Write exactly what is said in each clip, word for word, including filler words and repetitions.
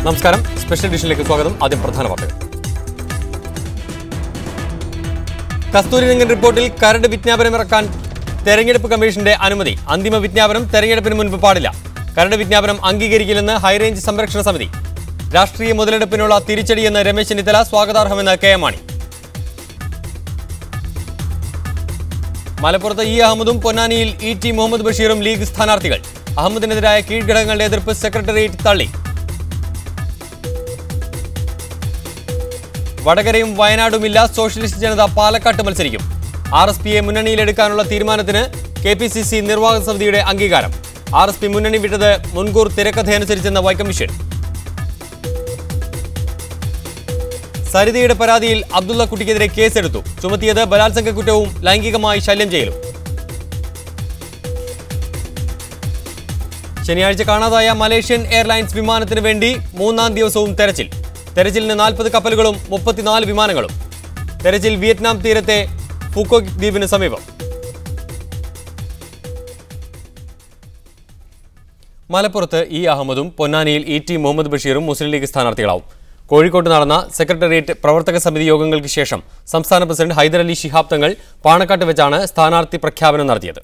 നമസ്കാരം. സ്പെഷ്യൽ എഡിഷനിലേക്ക് സ്വാഗതം. ആദ്യം പ്രധാന വാർത്തകൾ. കസ്തൂരിരംഗൻ റിപ്പോർട്ടിൽ കരട് വിജ്ഞാപനം ഇറക്കാൻ തെരഞ്ഞെടുപ്പ് കമ്മീഷന്റെ അനുമതി. അന്തിമ വിജ്ഞാപനം തെരഞ്ഞെടുപ്പിന് മുൻപ് പാടില്ല. കരട് വിജ്ഞാപനം അംഗീകരിക്കില്ലെന്ന് ഹൈറേഞ്ച് സംരക്ഷണ സമിതി. രാഷ്ട്രീയ മുതലെടുപ്പിനുള്ള തിരിച്ചടിയെന്ന് രമേശ് ചെന്നിത്തല. സ്വാഗതാർഹമെന്ന് കെ എം മാണി. മലപ്പുറത്ത് ഇ അഹമ്മദും പൊന്നാനിയിൽ ഇ ടി മുഹമ്മദ് ബഷീറും ലീഗ് സ്ഥാനാർത്ഥികൾ. അഹമ്മദിനെതിരായ കീഴ്ഘടകങ്ങളുടെ എതിർപ്പ് സെക്രട്ടേറിയറ്റ് തള്ളി. വടകരയും വയനാടുമില്ല. സോഷ്യലിസ്റ്റ് ജനത പാലക്കാട്ട് മത്സരിക്കും. ആർ എസ് പിയെ മുന്നണിയിലെടുക്കാനുള്ള തീരുമാനത്തിന് കെ പി സി സി നിർവാഹക സമിതിയുടെ അംഗീകാരം. ആർ എസ് പി മുന്നണി വിട്ടത് മുൻകൂർ തിരക്കഥയനുസരിച്ചെന്ന വൈക്കമ്മീഷൻ. സരിതയുടെ പരാതിയിൽ അബ്ദുള്ള കുട്ടിക്കെതിരെ കേസെടുത്തു. ചുമത്തിയത് ബലാത്സംഗ കുറ്റവും ലൈംഗികമായി ശല്യം ചെയ്യലും. ശനിയാഴ്ച കാണാതായ മലേഷ്യൻ എയർലൈൻസ് വിമാനത്തിന് വേണ്ടി മൂന്നാം ദിവസവും തെരച്ചിൽ. തെരച്ചിലിന് നാൽപ്പത് കപ്പലുകളും മുപ്പത്തിനാല് വിമാനങ്ങളും. തെരച്ചിൽ വിയറ്റ്നാം തീരത്തെ ഫുക്കോക് ദ്വീപിന് സമീപം. മലപ്പുറത്ത് ഇ അഹമ്മദും പൊന്നാനിയിൽ ഇ ടി മുഹമ്മദ് ബഷീറും മുസ്ലിം ലീഗ് സ്ഥാനാർത്ഥികളാവും. കോഴിക്കോട്ട് നടന്ന സെക്രട്ടേറിയറ്റ് പ്രവർത്തക സമിതി യോഗങ്ങൾക്ക് ശേഷം സംസ്ഥാന പ്രസിഡന്റ് ഹൈദരലി ശിഹാബ് തങ്ങൾ പാണക്കാട്ട് വെച്ചാണ് സ്ഥാനാർത്ഥി പ്രഖ്യാപനം നടത്തിയത്.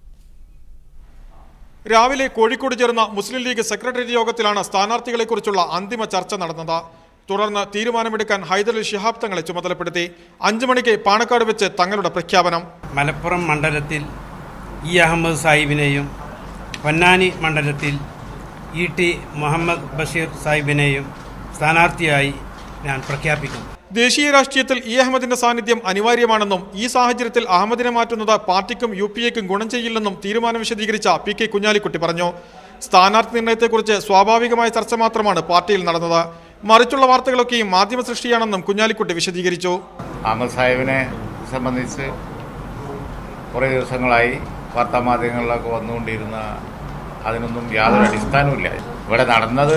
രാവിലെ കോഴിക്കോട് ചേർന്ന മുസ്ലിം ലീഗ് സെക്രട്ടേറിയറ്റ് യോഗത്തിലാണ് സ്ഥാനാർത്ഥികളെക്കുറിച്ചുള്ള അന്തിമ ചർച്ച നടന്നത്. തുടർന്ന് തീരുമാനമെടുക്കാൻ ഹൈദരലി ശിഹാബ് തങ്ങളെ ചുമതലപ്പെടുത്തി. അഞ്ചു മണിക്ക് പാണക്കാട് വെച്ച് തങ്ങളുടെ പ്രഖ്യാപനം. മലപ്പുറം മണ്ഡലത്തിൽ ഇ അഹമ്മദ് സാഹിബിനെയും പൊന്നാനി മണ്ഡലത്തിൽ ഇ ടി മുഹമ്മദ് ബഷീർ സാഹിബിനെയും സ്ഥാനാർത്ഥിയായി ഞാൻ പ്രഖ്യാപിക്കുന്നു. ദേശീയ രാഷ്ട്രീയത്തിൽ ഇ അഹമ്മദിന്റെ സാന്നിധ്യം അനിവാര്യമാണെന്നും ഈ സാഹചര്യത്തിൽ അഹമ്മദിനെ മാറ്റുന്നത് പാർട്ടിക്കും യു പി എക്കും ഗുണം ചെയ്യില്ലെന്നും തീരുമാനം വിശദീകരിച്ച പി കെ കുഞ്ഞാലിക്കുട്ടി പറഞ്ഞു. സ്ഥാനാർത്ഥി നിർണയത്തെക്കുറിച്ച് സ്വാഭാവികമായ ചർച്ച മാത്രമാണ് പാർട്ടിയിൽ നടന്നത്. മറിച്ചുള്ള വാർത്തകളൊക്കെയും മാധ്യമ സൃഷ്ടിയാണെന്നും കുഞ്ഞാലിക്കുട്ടി വിശദീകരിച്ചു. അഹമ്മദ് സാഹിബിനെ സംബന്ധിച്ച് കുറേ ദിവസങ്ങളായി വാർത്താമാധ്യമങ്ങളിലൊക്കെ വന്നുകൊണ്ടിരുന്ന അതിനൊന്നും യാതൊരു അടിസ്ഥാനവുമില്ല. ഇവിടെ നടന്നത്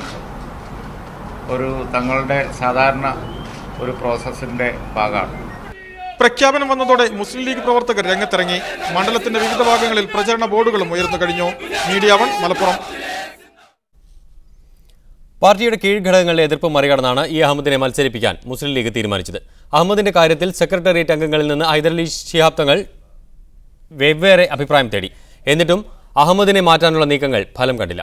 ഒരു തങ്ങളുടെ സാധാരണ ഒരു പ്രോസസ്സിന്റെ ഭാഗമാണ്. പ്രഖ്യാപനം വന്നതോടെ മുസ്ലിം ലീഗ് പ്രവർത്തകർ രംഗത്തിറങ്ങി. മണ്ഡലത്തിന്റെ വിവിധ ഭാഗങ്ങളിൽ പ്രചരണ ബോർഡുകളും ഉയർന്നു കഴിഞ്ഞു. Media One Malappuram. പാർട്ടിയുടെ കീഴ്ഘടകങ്ങളുടെ എതിർപ്പ് മറികടന്നാണ് ഇ അഹമ്മദിനെ മത്സരിപ്പിക്കാൻ മുസ്ലിം ലീഗ് തീരുമാനിച്ചത്. അഹമ്മദിന്റെ കാര്യത്തിൽ സെക്രട്ടേറിയറ്റ് അംഗങ്ങളിൽ നിന്ന് ഹൈദരലി ശിഹാബ് തങ്ങൾ വെവ്വേറെ അഭിപ്രായം തേടി. എന്നിട്ടും അഹമ്മദിനെ മാറ്റാനുള്ള നീക്കങ്ങൾ ഫലം കണ്ടില്ല.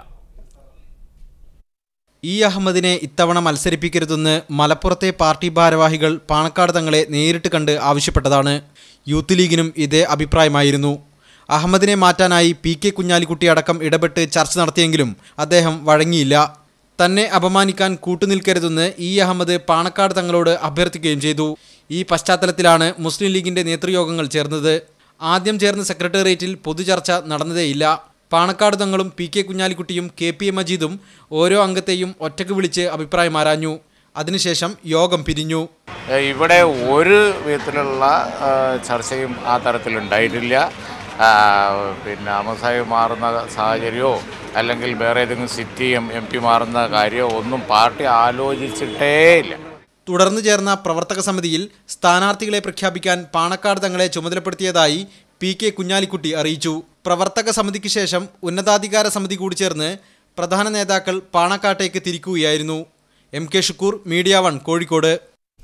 ഇ അഹമ്മദിനെ ഇത്തവണ മത്സരിപ്പിക്കരുതെന്ന് മലപ്പുറത്തെ പാർട്ടി ഭാരവാഹികൾ പാണക്കാട് തങ്ങളെ നേരിട്ട് കണ്ട് ആവശ്യപ്പെട്ടതാണ്. യൂത്ത് ലീഗിനും ഇതേ അഭിപ്രായമായിരുന്നു. അഹമ്മദിനെ മാറ്റാനായി പി കെ കുഞ്ഞാലിക്കുട്ടി അടക്കം ഇടപെട്ട് ചർച്ച നടത്തിയെങ്കിലും അദ്ദേഹം വഴങ്ങിയില്ല. തന്നെ അപമാനിക്കാൻ കൂട്ടുനിൽക്കരുതെന്ന് ഇ അഹമ്മദ് പാണക്കാട് തങ്ങളോട് അഭ്യർത്ഥിക്കുകയും ചെയ്തു. ഈ പശ്ചാത്തലത്തിലാണ് മുസ്ലിം ലീഗിന്റെ നേതൃയോഗങ്ങൾ ചേർന്നത്. ആദ്യം ചേർന്ന സെക്രട്ടേറിയറ്റിൽ പൊതുചർച്ച നടന്നതേയില്ല. പാണക്കാട് തങ്ങളും പി കെ കുഞ്ഞാലിക്കുട്ടിയും കെ പി എ മജീദും ഓരോ അംഗത്തെയും ഒറ്റക്ക് വിളിച്ച് അഭിപ്രായം ആരാഞ്ഞു. അതിനുശേഷം യോഗം പിരിഞ്ഞു. ഇവിടെ ഒരു വിധത്തിലുള്ള ചർച്ചയും ആ തരത്തിലുണ്ടായിട്ടില്ല. പിന്നെ അഹമ്മദ് സാഹിബ് മാറുന്ന സാഹചര്യമോ അല്ലെങ്കിൽ വേറെ ഏതെങ്കിലും സിറ്റി എം എം പി മാറുന്ന കാര്യമോ ഒന്നും പാർട്ടി ആലോചിച്ചിട്ടേ ഇല്ല. തുടർന്ന് ചേർന്ന പ്രവർത്തക സമിതിയിൽ സ്ഥാനാർത്ഥികളെ പ്രഖ്യാപിക്കാൻ പാണക്കാട് തങ്ങളെ ചുമതലപ്പെടുത്തിയതായി പി കെ കുഞ്ഞാലിക്കുട്ടി അറിയിച്ചു. പ്രവർത്തക സമിതിക്ക് ശേഷം ഉന്നതാധികാര സമിതി കൂടി ചേർന്ന് പ്രധാന നേതാക്കൾ പാണക്കാട്ടേക്ക് തിരിക്കുകയായിരുന്നു. M K Shukkur, Media One, Kozhikode.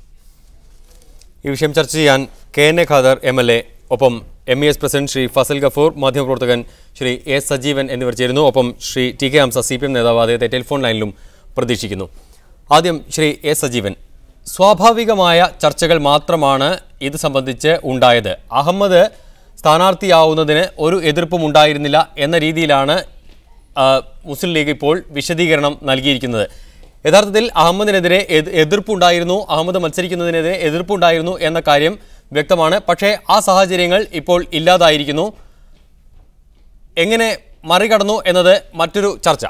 ഈ വിഷയം ചർച്ച ചെയ്യാൻ K N A Khader M L A, ഒപ്പം M E S president Shri Fazal Gafoor, മാധ്യമപ്രവർത്തകൻ ശ്രീ എ സജീവൻ എന്നിവർ ചേരുന്നു. ഒപ്പം Shri T K Hamsa, C P M നേതാവ്, അദ്ദേഹത്തെ ടെലിഫോൺ ലൈനിലും പ്രതീക്ഷിക്കുന്നു. ആദ്യം ശ്രീ എ സജീവൻ, സ്വാഭാവികമായ ചർച്ചകൾ മാത്രമാണ് ഇത് സംബന്ധിച്ച് ഉണ്ടായത്. അഹമ്മദ് സ്ഥാനാർത്ഥിയാവുന്നതിന് ഒരു എതിർപ്പും ഉണ്ടായിരുന്നില്ല എന്ന രീതിയിലാണ് മുസ്ലിം ലീഗ് ഇപ്പോൾ വിശദീകരണം നൽകിയിരിക്കുന്നത്. യഥാർത്ഥത്തിൽ അഹമ്മദിനെതിരെ എതിർപ്പുണ്ടായിരുന്നു, അഹമ്മദ് മത്സരിക്കുന്നതിനെതിരെ എതിർപ്പുണ്ടായിരുന്നു എന്ന കാര്യം വ്യക്തമാണ്. പക്ഷേ ആ സാഹചര്യങ്ങൾ ഇപ്പോൾ ഇല്ലാതായിരിക്കുന്നു. എങ്ങനെ മറികടന്നു എന്നത് മറ്റൊരു ചർച്ച.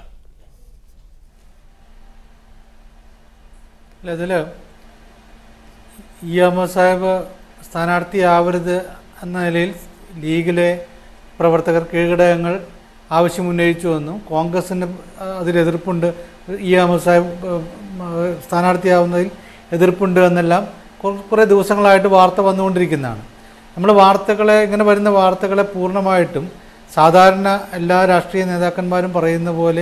ഇതിൽ ഇ അഹമ്മദ് സാഹിബ് സ്ഥാനാർത്ഥിയാവരുത് എന്ന നിലയിൽ ലീഗിലെ പ്രവർത്തകർ കീഴ്ഘടകങ്ങൾ ആവശ്യമുന്നയിച്ചുവെന്നും കോൺഗ്രസിന് അതിലെതിർപ്പുണ്ട്, ഇ അഹമ്മദ് സാഹിബ് സ്ഥാനാർത്ഥിയാവുന്നതിൽ എതിർപ്പുണ്ട് എന്നെല്ലാം കുറേ ദിവസങ്ങളായിട്ട് വാർത്ത വന്നുകൊണ്ടിരിക്കുന്നതാണ്. നമ്മൾ വാർത്തകളെ ഇങ്ങനെ വരുന്ന വാർത്തകളെ പൂർണ്ണമായിട്ടും സാധാരണ എല്ലാ രാഷ്ട്രീയ നേതാക്കന്മാരും പറയുന്ന പോലെ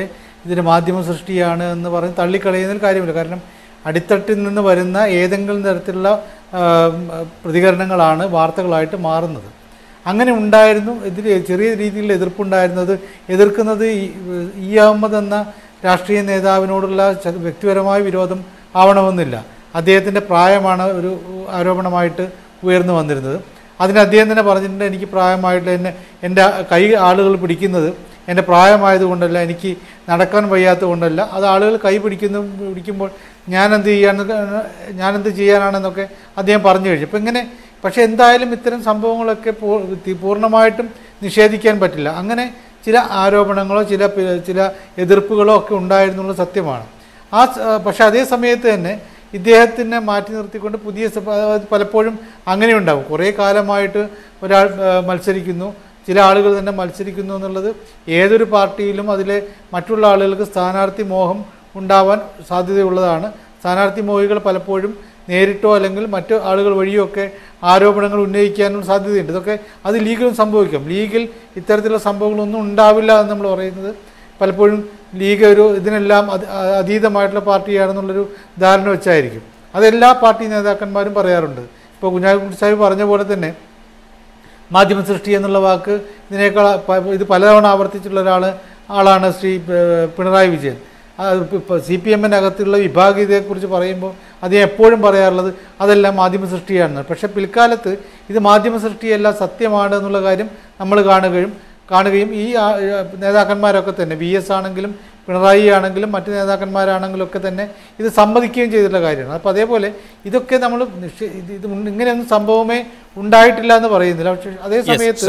ഇതിന് മാധ്യമ സൃഷ്ടിയാണ് എന്ന് പറഞ്ഞ് തള്ളിക്കളയുന്നതിൽ കാര്യമില്ല. കാരണം അടിത്തട്ടിൽ നിന്ന് വരുന്ന ഏതെങ്കിലും തരത്തിലുള്ള പ്രതികരണങ്ങളാണ് വാർത്തകളായിട്ട് മാറുന്നത്. അങ്ങനെ ഉണ്ടായിരുന്നു. ഇതിൽ ചെറിയ രീതിയിലുള്ള എതിർപ്പുണ്ടായിരുന്നത് എതിർക്കുന്നത് ഇ അഹമ്മദ് എന്ന രാഷ്ട്രീയ നേതാവിനോടുള്ള വ്യക്തിപരമായ വിരോധം ആവണമെന്നില്ല. അദ്ദേഹത്തിൻ്റെ പ്രായമാണ് ഒരു ആരോപണമായിട്ട് ഉയർന്നു വന്നിരുന്നത്. അതിന് അദ്ദേഹം തന്നെ പറഞ്ഞിട്ടുണ്ട്, എനിക്ക് പ്രായമായിട്ട് എന്നെ എൻ്റെ കൈ ആളുകൾ പിടിക്കുന്നത് എൻ്റെ പ്രായമായതുകൊണ്ടല്ല, എനിക്ക് നടക്കാൻ വയ്യാത്തത് കൊണ്ടല്ല, അത് ആളുകൾ കൈ പിടിക്കുന്നു പിടിക്കുമ്പോൾ ഞാനെന്ത് ചെയ്യാൻ ഞാനെന്ത് ചെയ്യാനാണെന്നൊക്കെ അദ്ദേഹം പറഞ്ഞു കഴിഞ്ഞു. അപ്പം ഇങ്ങനെ പക്ഷേ എന്തായാലും ഇത്തരം സംഭവങ്ങളൊക്കെ പൂർണ്ണമായിട്ടും നിഷേധിക്കാൻ പറ്റില്ല. അങ്ങനെ ചില ആരോപണങ്ങളോ ചില ചില എതിർപ്പുകളോ ഒക്കെ ഉണ്ടായിരുന്നുള്ളത് സത്യമാണ്. ആ പക്ഷേ അതേ സമയത്ത് തന്നെ ഇദ്ദേഹത്തിനെ മാറ്റി നിർത്തിക്കൊണ്ട് പുതിയ പലപ്പോഴും അങ്ങനെ ഉണ്ടാകും. കുറേ കാലമായിട്ട് ഒരാൾ മത്സരിക്കുന്നു, ചില ആളുകൾ തന്നെ മത്സരിക്കുന്നു എന്നുള്ളത് ഏതൊരു പാർട്ടിയിലും അതിലെ മറ്റുള്ള ആളുകൾക്ക് സ്ഥാനാർത്ഥി മോഹം ഉണ്ടാവാൻ സാധ്യതയുള്ളതാണ്. സ്ഥാനാർത്ഥി മോഹികൾ പലപ്പോഴും നേരിട്ടോ അല്ലെങ്കിൽ മറ്റു ആളുകൾ വഴിയോ ഒക്കെ ആരോപണങ്ങൾ ഉന്നയിക്കാനുള്ള സാധ്യതയുണ്ട്. ഇതൊക്കെ അത് ലീഗിലും സംഭവിക്കാം. ലീഗിൽ ഇത്തരത്തിലുള്ള സംഭവങ്ങളൊന്നും ഉണ്ടാവില്ല എന്ന് നമ്മൾ പറയുന്നത് പലപ്പോഴും ലീഗ് ഒരു ഇതിനെല്ലാം അതീതമായിട്ടുള്ള പാർട്ടിയാണെന്നുള്ളൊരു ധാരണ വെച്ചായിരിക്കും. അതെല്ലാ പാർട്ടി നേതാക്കന്മാരും പറയാറുണ്ട്. ഇപ്പോൾ കുഞ്ഞാലിക്കുട്ടി സാഹിബ് പറഞ്ഞ പോലെ തന്നെ മാധ്യമ സൃഷ്ടി എന്നുള്ള വാക്ക് ഇതിനേക്കാൾ ഇത് പലതവണ ആവർത്തിച്ചിട്ടുള്ള ഒരാൾ ആളാണ് ശ്രീ പിണറായി വിജയൻ. ഇപ്പോൾ സി പി എമ്മിനകത്തുള്ള വിഭാഗീയതയെക്കുറിച്ച് പറയുമ്പോൾ അദ്ദേഹം എപ്പോഴും പറയാറുള്ളത് അതെല്ലാം മാധ്യമ സൃഷ്ടിയാണെന്ന്. പക്ഷേ പിൽക്കാലത്ത് ഇത് മാധ്യമ സൃഷ്ടിയല്ല, സത്യമാണ് എന്നുള്ള കാര്യം നമ്മൾ കാണുകയും കാണുകയും ഈ നേതാക്കന്മാരൊക്കെ തന്നെ വി എസ് ആണെങ്കിലും പിണറായി ആണെങ്കിലും മറ്റ് നേതാക്കന്മാരാണെങ്കിലും ഒക്കെ തന്നെ ഇത് സമ്മതിക്കുകയും ചെയ്തിട്ടുള്ള കാര്യമാണ്. അപ്പോൾ അതേപോലെ ഇതൊക്കെ നമ്മൾ ഇത് ഇങ്ങനെയൊന്നും സംഭവമേ ഉണ്ടായിട്ടില്ല എന്ന് പറയുന്നില്ല. പക്ഷേ അതേ സമയത്ത്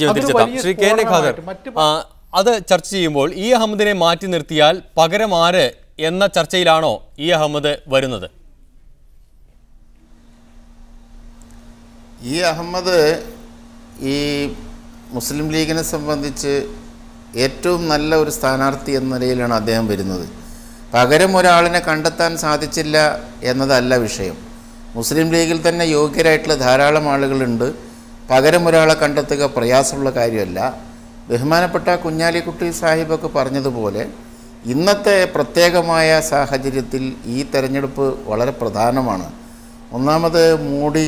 അത് ചർച്ച ചെയ്യുമ്പോൾ ഇ അഹമ്മദിനെ മാറ്റി നിർത്തിയാൽ പകരം ആര് എന്ന ചർച്ചയിലാണോ ഇ അഹമ്മദ് വരുന്നത്? ഇ അഹമ്മദ് ഈ മുസ്ലിം ലീഗിനെ സംബന്ധിച്ച് ഏറ്റവും നല്ല ഒരു സ്ഥാനാർത്ഥി എന്ന നിലയിലാണ് അദ്ദേഹം വരുന്നത്. പകരം ഒരാളിനെ കണ്ടെത്താൻ സാധിച്ചില്ല എന്നതല്ല വിഷയം. മുസ്ലിം ലീഗിൽ തന്നെ യോഗ്യരായിട്ടുള്ള ധാരാളം ആളുകളുണ്ട്. പകരം ഒരാളെ കണ്ടെത്തുക പ്രയാസമുള്ള കാര്യമല്ല. ബഹുമാനപ്പെട്ട കുഞ്ഞാലിക്കുട്ടി സാഹിബൊക്കെ പറഞ്ഞതുപോലെ ഇന്നത്തെ പ്രത്യേകമായ സാഹചര്യത്തിൽ ഈ തെരഞ്ഞെടുപ്പ് വളരെ പ്രധാനമാണ്. ഒന്നാമത് മോഡി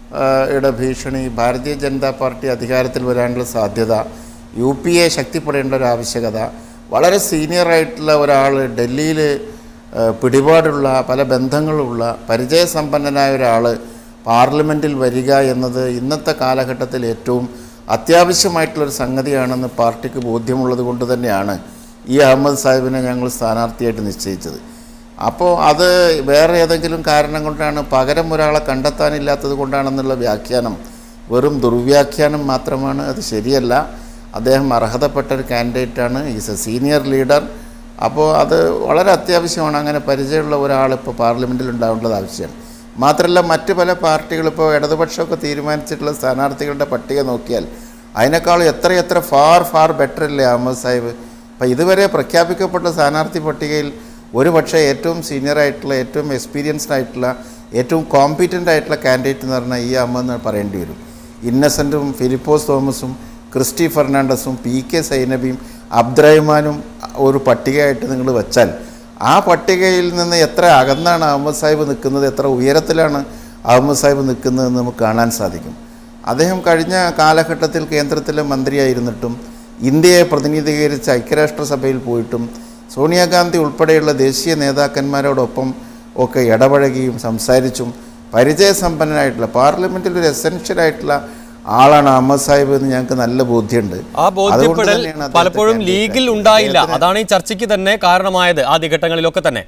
യുടെ ഭീഷണി, ഭാരതീയ ജനതാ പാർട്ടി അധികാരത്തിൽ വരാനുള്ള സാധ്യത, യു പി എ ശക്തിപ്പെടേണ്ട ഒരു ആവശ്യകത, വളരെ സീനിയറായിട്ടുള്ള ഒരാൾ ഡൽഹിയിൽ പിടിപാടുള്ള പല ബന്ധങ്ങളുള്ള പരിചയസമ്പന്നനായ ഒരാൾ പാർലമെൻറ്റിൽ വരിക എന്നത് ഇന്നത്തെ കാലഘട്ടത്തിൽ ഏറ്റവും അത്യാവശ്യമായിട്ടുള്ളൊരു സംഗതിയാണെന്ന് പാർട്ടിക്ക് ബോധ്യമുള്ളത് കൊണ്ട് തന്നെയാണ് ഈ അഹമ്മദ് സാഹിബിനെ ഞങ്ങൾ സ്ഥാനാർത്ഥിയായിട്ട് നിശ്ചയിച്ചത്. അപ്പോൾ അത് വേറെ ഏതെങ്കിലും കാരണം കൊണ്ടാണ്, പകരം ഒരാളെ കണ്ടെത്താനില്ലാത്തത് കൊണ്ടാണെന്നുള്ള വ്യാഖ്യാനം വെറും ദുർവ്യാഖ്യാനം മാത്രമാണ്. അത് ശരിയല്ല. അദ്ദേഹം അർഹതപ്പെട്ട ഒരു കാൻഡിഡേറ്റാണ്. Is a senior leader. അപ്പോൾ അത് വളരെ അത്യാവശ്യമാണ്. അങ്ങനെ പരിചയമുള്ള ഒരാൾ ഇപ്പോൾ പാർലമെൻറ്റിൽ ഉണ്ടാവേണ്ടത് ആവശ്യമാണ്. മാത്രമല്ല മറ്റ് പല പാർട്ടികളിപ്പോൾ ഇടതുപക്ഷമൊക്കെ തീരുമാനിച്ചിട്ടുള്ള സ്ഥാനാർത്ഥികളുടെ പട്ടിക നോക്കിയാൽ അതിനേക്കാളും എത്രയെത്ര ഫാർ ഫാർ ബെറ്റർ അല്ലേ അഹമ്മദ് സാഹിബ്. അപ്പോൾ ഇതുവരെ പ്രഖ്യാപിക്കപ്പെട്ട സ്ഥാനാർത്ഥി പട്ടികയിൽ ഒരു പക്ഷേ ഏറ്റവും സീനിയറായിട്ടുള്ള, ഏറ്റവും എക്സ്പീരിയൻസ്ഡ് ആയിട്ടുള്ള, ഏറ്റവും കോമ്പീറ്റൻ്റ് ആയിട്ടുള്ള കാൻഡിഡേറ്റ് എന്ന് പറഞ്ഞാൽ ഈ അഹമ്മദ് എന്ന് പറയേണ്ടി വരും. ഇന്നസെൻറ്റും ഫിലിപ്പോസ് തോമസും ക്രിസ്റ്റി ഫെർണാണ്ടസും പി കെ സൈനബിയും അബ്ദുറഹ്മാനും ഒരു പട്ടികയായിട്ട് നിങ്ങൾ വെച്ചാൽ ആ പട്ടികയിൽ നിന്ന് എത്ര അകന്നാണ് അഹമ്മദ് സാഹിബ് നിൽക്കുന്നത്, എത്ര ഉയരത്തിലാണ് അഹമ്മദ് സാഹിബ് നിൽക്കുന്നതെന്ന് നമുക്ക് കാണാൻ സാധിക്കും. അദ്ദേഹം കഴിഞ്ഞ കാലഘട്ടത്തിൽ കേന്ദ്രത്തിലെ മന്ത്രിയായിരുന്നിട്ടും ഇന്ത്യയെ പ്രതിനിധീകരിച്ച് ഐക്യരാഷ്ട്രസഭയിൽ പോയിട്ടും സോണിയാഗാന്ധി ഉൾപ്പെടെയുള്ള ദേശീയ നേതാക്കന്മാരോടൊപ്പം ഒക്കെ ഇടപഴകിയും സംസാരിച്ചും പരിചയസമ്പന്നനായിട്ടുള്ള പാർലമെൻറ്റിൽ ഒരു എസെൻഷ്യലായിട്ടുള്ള ആളാണ് അഹമ്മദ് സാഹിബ് എന്ന് ഞങ്ങൾക്ക് നല്ല ബോധ്യമുണ്ട്. ആ ബോധ്യപ്പെടൽ പലപ്പോഴും ലീഗിൽ ഉണ്ടായില്ല. അതാണ് ഈ ചർച്ചയ്ക്ക് തന്നെ കാരണമായത് ആദ്യഘട്ടങ്ങളിലൊക്കെ തന്നെ.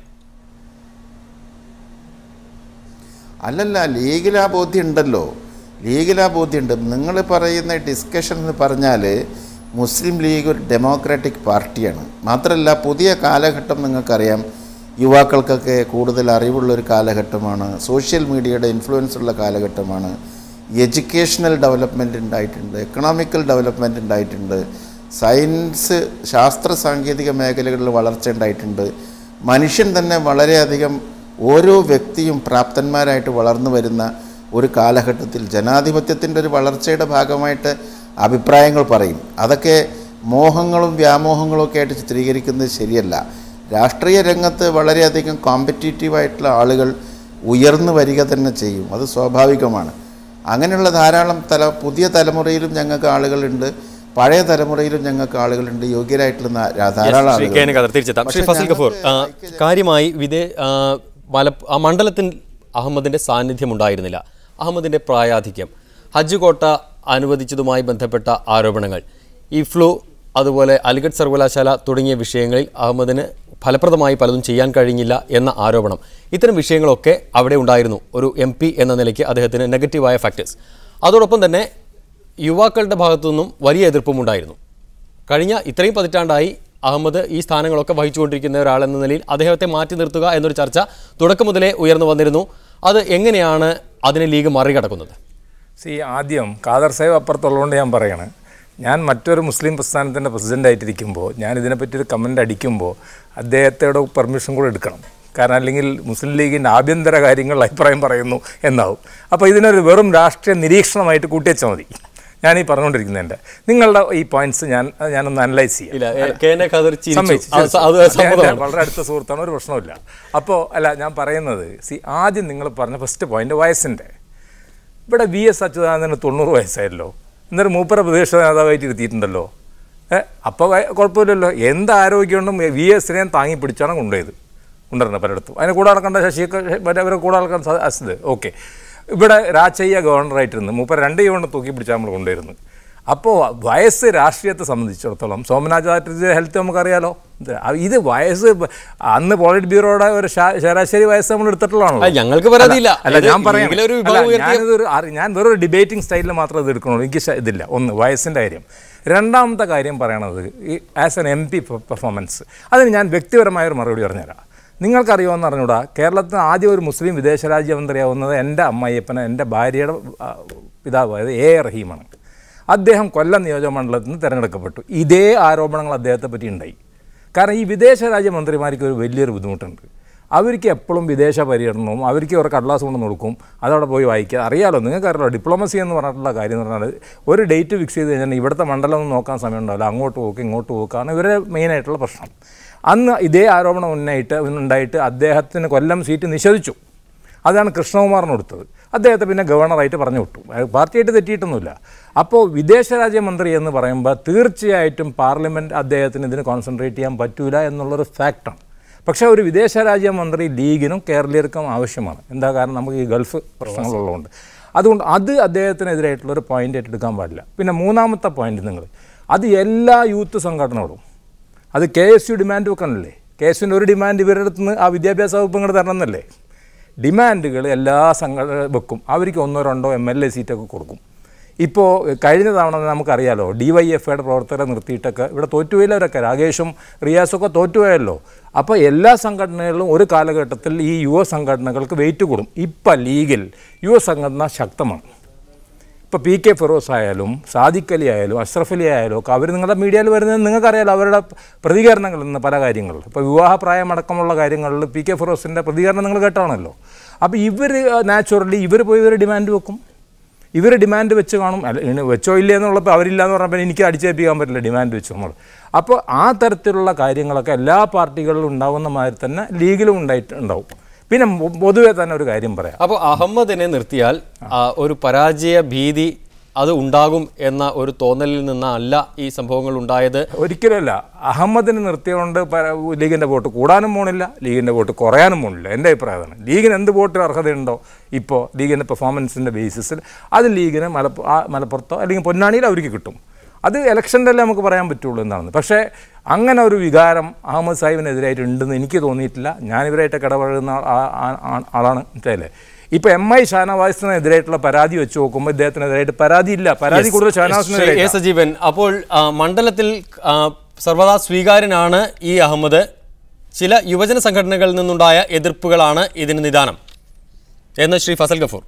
അല്ലല്ല, ലീഗിൽ ആ ബോധ്യം ഉണ്ടല്ലോ. ലീഗിൽ ആ ബോധ്യമുണ്ട്. നിങ്ങൾ പറയുന്ന ഡിസ്കഷൻ എന്ന് പറഞ്ഞാൽ മുസ്ലിം ലീഗ് ഒരു ഡെമോക്രാറ്റിക് പാർട്ടിയാണ്. മാത്രമല്ല പുതിയ കാലഘട്ടം നിങ്ങൾക്കറിയാം, യുവാക്കൾക്കൊക്കെ കൂടുതൽ അറിവുള്ളൊരു കാലഘട്ടമാണ്. സോഷ്യൽ മീഡിയയുടെ ഇൻഫ്ലുവൻസ് ഉള്ള കാലഘട്ടമാണ്. എഡ്യൂക്കേഷണൽ ഡെവലപ്മെൻറ്റ് ഉണ്ടായിട്ടുണ്ട്, എക്കണോമിക്കൽ ഡെവലപ്മെൻറ്റ് ഉണ്ടായിട്ടുണ്ട്, സയൻസ് ശാസ്ത്ര സാങ്കേതിക മേഖലകളിൽ വളർച്ച ഉണ്ടായിട്ടുണ്ട്. മനുഷ്യൻ തന്നെ വളരെയധികം ഓരോ വ്യക്തിയും പ്രാപ്തന്മാരായിട്ട് വളർന്നു വരുന്ന ഒരു കാലഘട്ടത്തിൽ ജനാധിപത്യത്തിൻ്റെ ഒരു വളർച്ചയുടെ ഭാഗമായിട്ട് അഭിപ്രായങ്ങൾ പറയും. അതൊക്കെ മോഹങ്ങളും വ്യാമോഹങ്ങളും ഒക്കെ ആയിട്ട് ചിത്രീകരിക്കുന്നത് ശരിയല്ല. രാഷ്ട്രീയ രംഗത്ത് വളരെയധികം കോമ്പറ്റീറ്റീവായിട്ടുള്ള ആളുകൾ ഉയർന്നു വരിക തന്നെ ചെയ്യും, അത് സ്വാഭാവികമാണ്. അങ്ങനെയുള്ള ധാരാളം തല പുതിയ തലമുറയിലും ഞങ്ങൾക്ക് ആളുകളുണ്ട്, പഴയ തലമുറയിലും ഞങ്ങൾക്ക് ആളുകളുണ്ട്, യോഗ്യരായിട്ടുള്ള ധാരാളം ആളുകൾ. കാര്യമായി വിദേ മല ആ മണ്ഡലത്തിൽ അഹമ്മദിൻ്റെ സാന്നിധ്യം ഉണ്ടായിരുന്നില്ല. അഹമ്മദിൻ്റെ പ്രായാധിക്യം, ഹജ്ജ് കോട്ട അനുവദിച്ചതുമായി ബന്ധപ്പെട്ട ആരോപണങ്ങൾ, ഈ ഫ്ലൂ, അതുപോലെ അലിഗഡ് സർവകലാശാല തുടങ്ങിയ വിഷയങ്ങളിൽ അഹമ്മദിന് ഫലപ്രദമായി പലതും ചെയ്യാൻ കഴിഞ്ഞില്ല എന്ന ആരോപണം, ഇത്തരം വിഷയങ്ങളൊക്കെ അവിടെ ഉണ്ടായിരുന്നു. ഒരു എം പി എന്ന നിലയ്ക്ക് അദ്ദേഹത്തിന് നെഗറ്റീവായ ഫാക്ടേഴ്സ്. അതോടൊപ്പം തന്നെ യുവാക്കളുടെ ഭാഗത്തു നിന്നും വലിയ എതിർപ്പും ഉണ്ടായിരുന്നു. കഴിഞ്ഞ ഇത്രയും പതിറ്റാണ്ടായി അഹമ്മദ് ഈ സ്ഥാനങ്ങളൊക്കെ വഹിച്ചുകൊണ്ടിരിക്കുന്ന ഒരാളെന്ന നിലയിൽ അദ്ദേഹത്തെ മാറ്റി നിർത്തുക എന്നൊരു ചർച്ച തുടക്കം മുതലേ ഉയർന്നു വന്നിരുന്നു. അത് എങ്ങനെയാണ് അതിനെ ലീഗ് മറികടക്കുന്നത്? സി ആദ്യം ഖാദർ സാഹിബ് അപ്പുറത്തുള്ളതുകൊണ്ട് ഞാൻ പറയാണ്, ഞാൻ മറ്റൊരു മുസ്ലിം പ്രസ്ഥാനത്തിൻ്റെ പ്രസിഡൻ്റായിട്ടിരിക്കുമ്പോൾ ഞാൻ ഇതിനെപ്പറ്റി ഒരു കമൻ്റ് അടിക്കുമ്പോൾ അദ്ദേഹത്തോട് പെർമിഷൻ കൂടെ എടുക്കണം. കാരണം അല്ലെങ്കിൽ മുസ്ലിം ലീഗിൻ്റെ ആഭ്യന്തര കാര്യങ്ങൾ അഭിപ്രായം പറയുന്നു എന്നാവും. അപ്പോൾ ഇതിനൊരു വെറും രാഷ്ട്രീയ നിരീക്ഷണമായിട്ട് കൂട്ടിവെച്ചാൽ മതി. ഞാൻ ഈ പറഞ്ഞുകൊണ്ടിരിക്കുന്നതിൻ്റെ നിങ്ങളുടെ ഈ പോയിന്റ്സ് ഞാൻ ഞാനൊന്ന് അനലൈസ് ചെയ്യാം. വളരെ അടുത്ത സുഹൃത്താണ്, ഒരു പ്രശ്നമില്ല. അപ്പോൾ അല്ല ഞാൻ പറയുന്നത്, സി ആദ്യം നിങ്ങൾ പറഞ്ഞ ഫസ്റ്റ് പോയിന്റ് വയസ്സിൻ്റെ. ഇവിടെ വി എസ് അച്യുതാനന്ദന് തൊണ്ണൂറ് വയസ്സായല്ലോ, എന്നൊരു മൂപ്പര പ്രദേശ നേതാവായിട്ട് ഇരുത്തിയിട്ടുണ്ടല്ലോ. ഏഹ് അപ്പോൾ കുഴപ്പമില്ലല്ലോ. എന്ത് ആരോഗ്യമുണ്ടും വി എസിനെ താങ്ങി പിടിച്ചാണ് കൊണ്ടുപോയത്, കൊണ്ടുവരുന്നത് പലയിടത്തും. അതിന് കൂടെ നടക്കേണ്ട ശശിയൊക്കെ അവരെ കൂടെ നടക്കാൻ അസിത് ഓക്കെ. ഇവിടെ രാജയ്യ ഗവർണറായിട്ടിരുന്നു, മൂപ്പർ രണ്ട് കൊണ്ട് തൂക്കി പിടിച്ചാൽ നമ്മൾ കൊണ്ടുവരുന്നത്. അപ്പോൾ വയസ്സ് രാഷ്ട്രീയത്തെ സംബന്ധിച്ചിടത്തോളം സോമനാഥ് ചാറ്റർജിയുടെ ഹെൽത്ത് നമുക്കറിയാലോ. ഇത് വയസ്സ് അന്ന് പോളിറ്റ് ബ്യൂറോയുടെ ഒരു ശരാശരി വയസ്സ് നമ്മൾ എടുത്തിട്ടുള്ളതാണല്ലോ. ഞങ്ങൾക്ക് പരാതിയില്ല. അല്ല ഞാൻ പറയാം, ഞാനിതൊരു ഞാൻ വെറൊരു ഡിബേറ്റിംഗ് സ്റ്റൈലിൽ മാത്രമേ ഇത് എടുക്കണുള്ളൂ. എനിക്ക് ഇതില്ല. ഒന്ന് വയസ്സിൻ്റെ കാര്യം. രണ്ടാമത്തെ കാര്യം പറയണത് ഈ as an M P performance, അതിന് ഞാൻ വ്യക്തിപരമായൊരു മറുപടി പറഞ്ഞുതരാം. നിങ്ങൾക്കറിയുമെന്ന് പറഞ്ഞുകൂടാ, കേരളത്തിന് ആദ്യം ഒരു മുസ്ലിം വിദേശരാജ്യമന്ത്രിയാവുന്നത് എൻ്റെ അമ്മായിയപ്പന എൻ്റെ ഭാര്യയുടെ പിതാവ്, അതായത് എ എ റഹീമാണ്. അദ്ദേഹം കൊല്ലം നിയോജകമണ്ഡലത്തിൽ നിന്ന് തിരഞ്ഞെടുക്കപ്പെട്ടു. ഇതേ ആരോപണങ്ങൾ അദ്ദേഹത്തെ പറ്റി ഉണ്ടായി. കാരണം ഈ വിദേശരാജ്യമന്ത്രിമാർക്ക് ഒരു വലിയൊരു ബുദ്ധിമുട്ടുണ്ട്. അവർക്ക് എപ്പോഴും വിദേശ പര്യടനവും അവർക്ക് ഒരു കടലാസ് കൊണ്ട് കൊടുക്കും, അതവിടെ പോയി വായിക്കുക. അറിയാലോ, നിങ്ങൾക്കറിയാലോ ഡിപ്ലോമസി എന്ന് പറഞ്ഞിട്ടുള്ള കാര്യം എന്ന് പറഞ്ഞാൽ ഒരു ഡേറ്റ് ഫിക്സ് ചെയ്ത് കഴിഞ്ഞാൽ ഇവിടുത്തെ മണ്ഡലം ഒന്നും നോക്കാൻ സമയം ഉണ്ടാവില്ല, അങ്ങോട്ട് പോക്ക് ഇങ്ങോട്ട് പോക്കാണ് ഇവരുടെ മെയിനായിട്ടുള്ള പ്രശ്നം. അന്ന് ഇതേ ആരോപണം ഉന്നയിട്ട് ഉണ്ടായിട്ട് അദ്ദേഹത്തിന് കൊല്ലം സീറ്റ് നിഷേധിച്ചു. അതാണ് കൃഷ്ണകുമാറിന് കൊടുത്തത്. അദ്ദേഹത്തെ പിന്നെ ഗവർണറായിട്ട് പറഞ്ഞു വിട്ടു. പാർട്ടിയായിട്ട് തെറ്റിയിട്ടൊന്നുമില്ല. അപ്പോൾ വിദേശരാജ്യമന്ത്രി എന്ന് പറയുമ്പോൾ തീർച്ചയായിട്ടും പാർലമെൻറ്റ് അദ്ദേഹത്തിന് ഇതിന് കോൺസെൻട്രേറ്റ് ചെയ്യാൻ പറ്റൂല എന്നുള്ളൊരു ഫാക്റ്റാണ്. പക്ഷേ ഒരു വിദേശരാജ്യമന്ത്രി ലീഗിനും കേരളീയർക്കും ആവശ്യമാണ്. എന്താ കാരണം, നമുക്ക് ഈ ഗൾഫ് പ്രശ്നങ്ങളുള്ളതുകൊണ്ട്. അതുകൊണ്ട് അത് അദ്ദേഹത്തിനെതിരായിട്ടുള്ളൊരു പോയിൻ്റ് ആയിട്ട് എടുക്കാൻ പാടില്ല. പിന്നെ മൂന്നാമത്തെ പോയിൻ്റ്, നിങ്ങൾ അത് എല്ലാ യൂത്ത് സംഘടനകളും അത് കെ എസ് യു ഡിമാൻഡ് വെക്കണമല്ലേ. കെ എസ് യുവിൻ്റെ ഒരു ഡിമാൻഡ് ഇവരുടെ അടുത്ത് നിന്ന് ആ വിദ്യാഭ്യാസ വകുപ്പ് ഇങ്ങോട്ട് തരണം എന്നല്ലേ. ഡിമാൻഡുകൾ എല്ലാ സംഘടന വെക്കും. അവർക്ക് ഒന്നോ രണ്ടോ എം എൽ എ സീറ്റൊക്കെ കൊടുക്കും. ഇപ്പോൾ കഴിഞ്ഞ തവണ നമുക്കറിയാലോ, ഡി വൈ എഫ് ഐയുടെ പ്രവർത്തകരെ നിർത്തിയിട്ടൊക്കെ ഇവിടെ തോറ്റുപോയില്ലവരൊക്കെ, രാകേഷും റിയാസൊക്കെ തോറ്റുപോയല്ലോ. അപ്പോൾ എല്ലാ സംഘടനകളിലും ഒരു കാലഘട്ടത്തിൽ ഈ യുവ സംഘടനകൾക്ക് വെയിറ്റ് കൂടും. ഇപ്പം ലീഗിൽ യുവ സംഘടന ശക്തമാണ്. ഇപ്പോൾ പി കെ ഫിറോസ് ആയാലും സാദിഖ് അലി ആയാലും അഷ്റഫ് അലി ആയാലും ഒക്കെ അവർ നിങ്ങളുടെ മീഡിയയിൽ വരുന്നത് നിങ്ങൾക്കറിയാലോ, അവരുടെ പ്രതികരണങ്ങളിൽ നിന്ന് പല കാര്യങ്ങളിൽ. ഇപ്പോൾ വിവാഹപ്രായമടക്കമുള്ള കാര്യങ്ങളിൽ പി കെ ഫിറോസിൻ്റെ പ്രതികരണം നിങ്ങൾ കേട്ടാണല്ലോ. അപ്പോൾ ഇവർ നാച്ചുറലി ഇവർ പോയി ഇവർ ഡിമാൻഡ് വെക്കും. ഇവർ ഡിമാൻഡ് വെച്ച് കാണും. അല്ല വെച്ചോ ഇല്ല എന്നുള്ളപ്പോൾ അവരില്ല എന്ന് പറഞ്ഞപ്പോൾ എനിക്ക് അടിച്ചേൽപ്പിക്കാൻ പറ്റില്ല ഡിമാൻഡ് വെച്ച് നമ്മൾ. അപ്പോൾ ആ തരത്തിലുള്ള കാര്യങ്ങളൊക്കെ എല്ലാ പാർട്ടികളിലും ഉണ്ടാകുന്ന മാതിരി തന്നെ ലീഗിലും ഉണ്ടായിട്ട് ഉണ്ടാവും. പിന്നെ പൊതുവെ തന്നെ ഒരു കാര്യം പറയാം. അപ്പോൾ അഹമ്മദിനെ നിർത്തിയാൽ ഒരു പരാജയ ഭീതി അത് ഉണ്ടാകും എന്ന ഒരു തോന്നലിൽ നിന്നല്ല ഈ സംഭവങ്ങൾ ഉണ്ടായത്. ഒരിക്കലുമല്ല. അഹമ്മദിനെ നിർത്തിയതുകൊണ്ട് ലീഗിൻ്റെ വോട്ട് കൂടാനും പോണില്ല, ലീഗിൻ്റെ വോട്ട് കുറയാനും പോണില്ല. എൻ്റെ അഭിപ്രായമാണ്. ലീഗിന് എന്ത് വോട്ട് അർഹതയുണ്ടോ ഇപ്പോൾ ലീഗിൻ്റെ പെർഫോമൻസിൻ്റെ ബേസിസിൽ അത് ലീഗിന് മലപ്പു മലപ്പുറത്തോ അല്ലെങ്കിൽ പൊന്നാനിയിൽ അവർക്ക് കിട്ടും. അത് ഇലക്ഷൻ്റെ അല്ലേ നമുക്ക് പറയാൻ പറ്റുള്ളൂ എന്നാണ്. പക്ഷേ അങ്ങനെ ഒരു വികാരം അഹമ്മദ് സാഹിബിനെതിരായിട്ട് ഉണ്ടെന്ന് എനിക്ക് തോന്നിയിട്ടില്ല. ഞാനിവരായിട്ടൊക്കെ ഇടപഴകുന്ന ആളാണ്. മനസ്സിലായില്ലേ? ഇപ്പോൾ എം ഐ ഷാനവാസിനെതിരായിട്ടുള്ള പരാതി വെച്ച് നോക്കുമ്പോൾ ഇദ്ദേഹത്തിനെതിരായിട്ട് പരാതി ഇല്ല. പരാതി കൂടുതൽ ഷാനവാസിനെതിരെ. സജീവൻ, അപ്പോൾ മണ്ഡലത്തിൽ സർവദാ സ്വീകാര്യനാണ് ഈ അഹമ്മദ്. ചില യുവജന സംഘടനകളിൽ നിന്നുണ്ടായ എതിർപ്പുകളാണ് ഇതിന് നിദാനം എന്ന് ശ്രീ ഫസൽ ഗഫൂർ.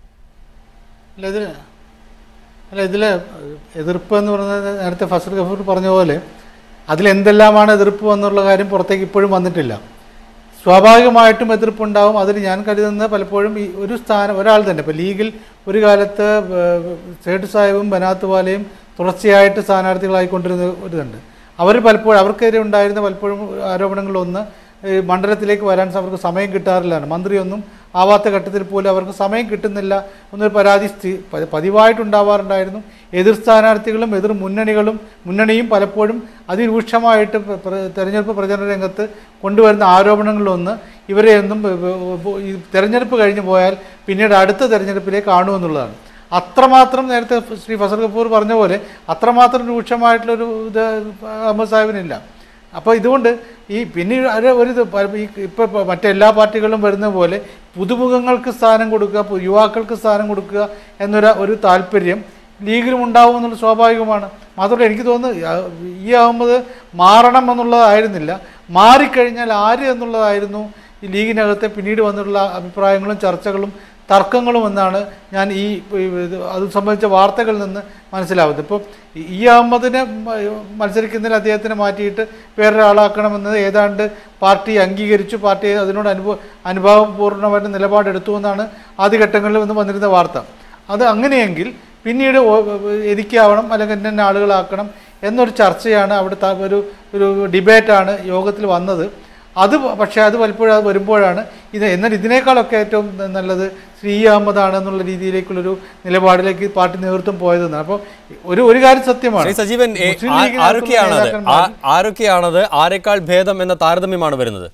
അല്ല ഇതിൽ അല്ല ഇതിൽ എതിർപ്പ് എന്ന് പറയുന്നത് നേരത്തെ ഫസൽ ഗഫൂർ പറഞ്ഞ പോലെ അതിലെന്തെല്ലാമാണ് എതിർപ്പ് എന്നുള്ള കാര്യം പുറത്തേക്ക് ഇപ്പോഴും വന്നിട്ടില്ല. സ്വാഭാവികമായിട്ടും എതിർപ്പുണ്ടാവും. അതിൽ ഞാൻ കരുതുന്നത് പലപ്പോഴും ഈ ഒരു സ്ഥാനം ഒരാൾ തന്നെ ഇപ്പോൾ ലീഗിൽ ഒരു കാലത്ത് സേഠ് സാഹിബും ബനാത്ത് വാലയും തുടർച്ചയായിട്ട് സ്ഥാനാർത്ഥികളായിക്കൊണ്ടിരുന്ന ഒരിതുണ്ട്. അവർ പലപ്പോഴും അവർക്കെതിരെ ഉണ്ടായിരുന്ന പലപ്പോഴും ആരോപണങ്ങളൊന്ന് മണ്ഡലത്തിലേക്ക് വരാൻ അവർക്ക് സമയം കിട്ടാറില്ലാണ്. മന്ത്രിയൊന്നും ആവാത്ത ഘട്ടത്തിൽ പോലും അവർക്ക് സമയം കിട്ടുന്നില്ല എന്നൊരു പരാതി പതിവായിട്ടുണ്ടാവാറുണ്ടായിരുന്നു. എതിർ സ്ഥാനാർത്ഥികളും എതിർ മുന്നണികളും മുന്നണിയും പലപ്പോഴും അതിരൂക്ഷമായിട്ട് തെരഞ്ഞെടുപ്പ് പ്രചരണ രംഗത്ത് കൊണ്ടുവരുന്ന ആരോപണങ്ങളിലൊന്ന് ഇവരെയൊന്നും ഈ തെരഞ്ഞെടുപ്പ് കഴിഞ്ഞു പോയാൽ പിന്നീട് അടുത്ത തെരഞ്ഞെടുപ്പിലേക്ക് കാണുമെന്നുള്ളതാണ്. അത്രമാത്രം നേരത്തെ ശ്രീ ഫസൽ ഗഫൂർ പറഞ്ഞ പോലെ അത്രമാത്രം രൂക്ഷമായിട്ടുള്ളൊരു ഇത് അഹമ്മദ് സാഹിബിനില്ല. അപ്പോൾ ഇതുകൊണ്ട് ഈ പിന്നീട് ഒരു ഇത് ഈ ഇപ്പോൾ മറ്റെല്ലാ പാർട്ടികളും വരുന്ന പോലെ പുതുമുഖങ്ങൾക്ക് സ്ഥാനം കൊടുക്കുക, യുവാക്കൾക്ക് സ്ഥാനം കൊടുക്കുക എന്നൊരു ഒരു താല്പര്യം ലീഗിലും ഉണ്ടാവും എന്നുള്ളത് സ്വാഭാവികമാണ്. മാത്രമല്ല എനിക്ക് തോന്നുന്നു ഈ അഹമ്മദ് മാറണം എന്നുള്ളതായിരുന്നില്ല, മാറിക്കഴിഞ്ഞാൽ ആര് എന്നുള്ളതായിരുന്നു ഈ ലീഗിനകത്തെ പിന്നീട് വന്നിട്ടുള്ള അഭിപ്രായങ്ങളും ചർച്ചകളും തർക്കങ്ങളും എന്നാണ് ഞാൻ ഈ അത് സംബന്ധിച്ച വാർത്തകളിൽ നിന്ന് മനസ്സിലാവുന്നത്. ഇപ്പോൾ ഈ അഹമ്മദിനെ മത്സരിക്കുന്നതിൽ അദ്ദേഹത്തിനെ മാറ്റിയിട്ട് വേറൊരാളാക്കണമെന്നത് ഏതാണ്ട് പാർട്ടി അംഗീകരിച്ചു, പാർട്ടി അതിനോട് അനുഭവ അനുഭാവപൂർണ്ണമായിട്ട് നിലപാടെടുത്തു എന്നാണ് ആദ്യഘട്ടങ്ങളിൽ നിന്ന് വന്നിരുന്ന വാർത്ത. അത് അങ്ങനെയെങ്കിൽ പിന്നീട് എനിക്കാവണം അല്ലെങ്കിൽ എന്നെ ആളുകളാക്കണം എന്നൊരു ചർച്ചയാണ് അവിടുത്തെ ഒരു ഒരു ഡിബേറ്റാണ് യോഗത്തിൽ വന്നത്. അത് പക്ഷേ അത് പലപ്പോഴും അത് വരുമ്പോഴാണ് ഇത് എന്നാൽ ഇതിനേക്കാളൊക്കെ ഏറ്റവും നല്ലത് ശ്രീ അഹമ്മദാണ് എന്നുള്ള രീതിയിലേക്കുള്ളൊരു നിലപാടിലേക്ക് പാർട്ടി നേതൃത്വം പോയതെന്നാണ്. അപ്പോൾ ഒരു ഒരു കാര്യം സത്യമാണ്, സജീവൻ ആരൊക്കെയാണത് ആരൊക്കെയാണത് ആരെക്കാൾ ഭേദം എന്ന താരതമ്യമാണ് വരുന്നത്.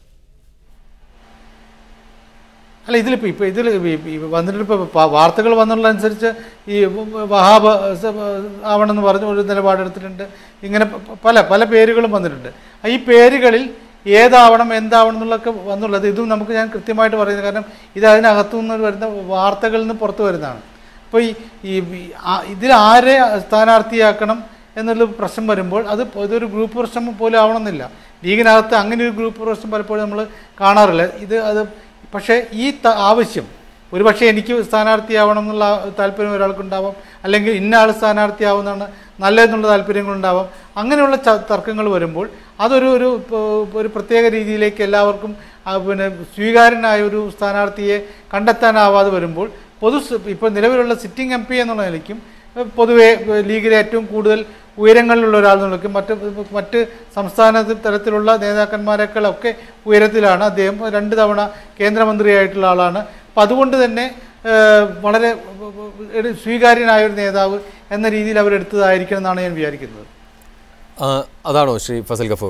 അല്ല ഇതിലിപ്പോൾ ഇപ്പോൾ ഇതിൽ വന്നിട്ടിപ്പോൾ വാർത്തകൾ വന്നുള്ളതനുസരിച്ച് ഈ വഹാബ് ആവണമെന്ന് പറഞ്ഞ ഒരു നിലപാടെടുത്തിട്ടുണ്ട്. ഇങ്ങനെ പല പല പേരുകളും വന്നിട്ടുണ്ട്. ഈ പേരുകളിൽ ഏതാവണം എന്താവണം എന്നുള്ളതൊക്കെ വന്നുള്ളത് ഇതും നമുക്ക് ഞാൻ കൃത്യമായിട്ട് പറയുന്നത് കാരണം ഇത് അതിനകത്തു നിന്ന് വരുന്ന വാർത്തകളിൽ നിന്ന് പുറത്തു വരുന്നതാണ്. അപ്പോൾ ഈ ഇതിൽ ആരെ സ്ഥാനാർത്ഥിയാക്കണം എന്നുള്ള പ്രശ്നം വരുമ്പോൾ അത് ഇതൊരു ഗ്രൂപ്പ് പ്രശ്നം പോലും ആവണമെന്നില്ല. ലീഗിനകത്ത് അങ്ങനെ ഒരു ഗ്രൂപ്പ് പ്രശ്നം പലപ്പോഴും നമ്മൾ കാണാറില്ല. ഇത് അത് പക്ഷേ ഈ ആവശ്യം ഒരു പക്ഷേ എനിക്ക് സ്ഥാനാർത്ഥിയാവണം എന്നുള്ള താല്പര്യം ഒരാൾക്കുണ്ടാവാം, അല്ലെങ്കിൽ ഇന്ന ആൾ സ്ഥാനാർത്ഥിയാവുന്നതാണ് നല്ലതെന്നുള്ള താല്പര്യങ്ങളുണ്ടാവാം. അങ്ങനെയുള്ള തർക്കങ്ങൾ വരുമ്പോൾ അതൊരു ഒരു ഒരു പ്രത്യേക രീതിയിലേക്ക് എല്ലാവർക്കും പിന്നെ സ്വീകാര്യനായ ഒരു സ്ഥാനാർത്ഥിയെ കണ്ടെത്താനാവാതെ വരുമ്പോൾ പൊതു ഇപ്പോൾ നിലവിലുള്ള സിറ്റിംഗ് എം പി എന്നുള്ള നിലയ്ക്കും പൊതുവെ ലീഗിലെ ഏറ്റവും കൂടുതൽ ഉയരങ്ങളിലുള്ള ഒരാൾ നിലയ്ക്കും മറ്റ് മറ്റ് സംസ്ഥാന തലത്തിലുള്ള നേതാക്കന്മാരെക്കാളൊക്കെ ഉയരത്തിലാണ് അദ്ദേഹം. രണ്ട് തവണ കേന്ദ്രമന്ത്രിയായിട്ടുള്ള ആളാണ്. അപ്പം അതുകൊണ്ട് തന്നെ വളരെ സ്വീകാര്യനായ ഒരു നേതാവ് എന്ന രീതിയിൽ അവരെടുത്തതായിരിക്കണം എന്നാണ് ഞാൻ വിചാരിക്കുന്നത്. അതാണോ ശ്രീ ഫസൽ ഗഫൂർ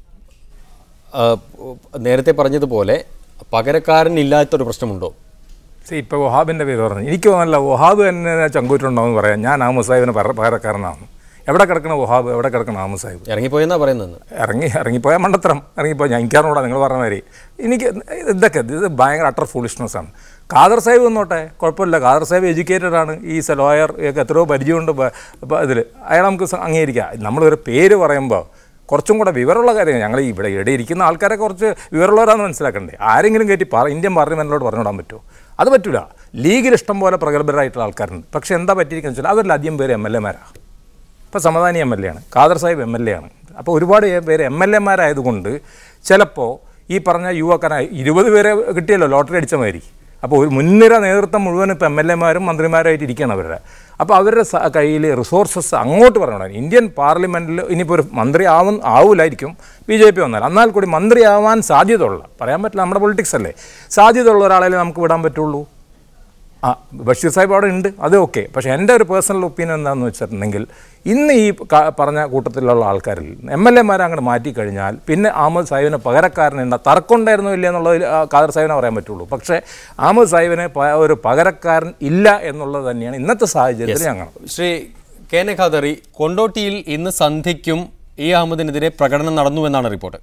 നേരത്തെ പറഞ്ഞതുപോലെ പകരക്കാരനില്ലാത്തൊരു പ്രശ്നമുണ്ടോ? സി ഇപ്പോൾ വഹാബിൻ്റെ പേര് പറഞ്ഞു, എനിക്ക് തോന്നല്ല വഹാബ് തന്നെ ചങ്കൂറ്റുണ്ടാവും പറയാം ഞാൻ അഹമ്മദ് സാഹിബിന് പകരക്കാരനാണ്. എവിടെ കിടക്കണ വഹാബ്, എവിടെ കിടക്കണം അഹമ്മദ് സാഹിബ്? ഇറങ്ങിപ്പോയെന്നാ പറയുന്നത്. ഇറങ്ങി ഇറങ്ങിപ്പോയാൽ മണ്ടത്തരം ഇറങ്ങിപ്പോയി. ഞാൻ എനിക്കറിഞ്ഞൂടാ നിങ്ങൾ പറഞ്ഞ മാതിരി. എനിക്ക് ഇതൊക്കെ ഇത് ഭയങ്കര അട്ടർ ഫൂളിഷ്നെസ്സാണ്. ഖാദർ സാഹിബ് വന്നോട്ടെ, കുഴപ്പമില്ല. ഖാദർ സാഹിബ് എഡ്യൂക്കേറ്റഡ് ആണ്, ഈ ലോയർ എത്രയോ പരിചയമുണ്ട് ഇതിൽ, അയാൾ നമുക്ക് അംഗീകരിക്കാം. നമ്മളൊരു പേര് പറയുമ്പോൾ കുറച്ചും കൂടെ വിവരമുള്ള കാര്യം, ഞങ്ങൾ ഇവിടെ ഇവിടെ ഇരിക്കുന്ന ആൾക്കാരെ കുറച്ച് വിവരമുള്ളവരാണെന്ന് മനസ്സിലാക്കണ്ടേ. ആരെങ്കിലും കയറ്റി പറ ഇന്ത്യൻ പാർലമെൻറ്റിലോട് പറഞ്ഞുവിടാൻ പറ്റുമോ? അത് പറ്റില്ല. ലീഗിൽ ഇഷ്ടം പോലെ പ്രഗത്ഭരായിട്ടുള്ള ആൾക്കാരുണ്ട്. പക്ഷേ എന്താ പറ്റിയിരിക്കുന്നത് വെച്ചാൽ അവരിലധികം പേര് എം എൽ എമാരാണ്. ഇപ്പോൾ സമദാനി എം എൽ എ ആണ്, Khader Sahib M L A ആണ്. അപ്പോൾ ഒരുപാട് പേര് എം എൽ എമാരായതുകൊണ്ട് ചിലപ്പോൾ ഈ പറഞ്ഞ യുവാക്കനായി ഇരുപത് പേരെ കിട്ടിയല്ലോ ലോട്ടറി അടിച്ച മാതിരി. അപ്പോൾ ഒരു മുൻനിര നേതൃത്വം മുഴുവൻ ഇപ്പോൾ എം എൽ എമാരും മന്ത്രിമാരായിട്ട് ഇരിക്കുകയാണ് അവരുടെ. അപ്പോൾ അവരുടെ കയ്യിൽ റിസോഴ്സസ് അങ്ങോട്ട് പറഞ്ഞോളാം. ഇന്ത്യൻ പാർലമെൻറ്റിൽ ഇനിയിപ്പോൾ ഒരു മന്ത്രി ആവും ആവില്ലായിരിക്കും ബി ജെ പി വന്നാൽ, എന്നാൽ കൂടി മന്ത്രിയാവാൻ സാധ്യതയുള്ള, പറയാൻ പറ്റില്ല, നമ്മുടെ പൊളിറ്റിക്സ് അല്ലേ, സാധ്യതയുള്ള ഒരാളെ നമുക്ക് വിടാൻ പറ്റുള്ളൂ. ആ ബഷീർ സാഹിബ് അവിടെ ഉണ്ട്, അത് ഓക്കെ. പക്ഷേ എൻ്റെ ഒരു പേഴ്സണൽ ഒപ്പീനിയൻ എന്താണെന്ന് വെച്ചിട്ടുണ്ടെങ്കിൽ ഇന്ന് ഈ പറഞ്ഞ കൂട്ടത്തിലുള്ള ആൾക്കാരിൽ എം എൽ എമാരെ അങ്ങോട്ട് മാറ്റിക്കഴിഞ്ഞാൽ പിന്നെ അഹമ്മദ് സാഹിബിനെ പകരക്കാരനുണ്ട്. തർക്കമുണ്ടായിരുന്നോ ഇല്ല എന്നുള്ളത് ഖാദർ സാഹിബിനെ പറയാൻ പറ്റുള്ളൂ. പക്ഷേ അഹമ്മദ് സാഹിബിനെ ഒരു പകരക്കാരൻ ഇല്ല എന്നുള്ളത് തന്നെയാണ് ഇന്നത്തെ സാഹചര്യത്തിൽ ഞങ്ങൾ. ശ്രീ കെ എൻ ഖാദറി, കൊണ്ടോട്ടിയിൽ ഇന്ന് സന്ധ്യയ്ക്കും ഇ അഹമ്മദിനെതിരെ പ്രകടനം നടന്നു എന്നാണ് റിപ്പോർട്ട്.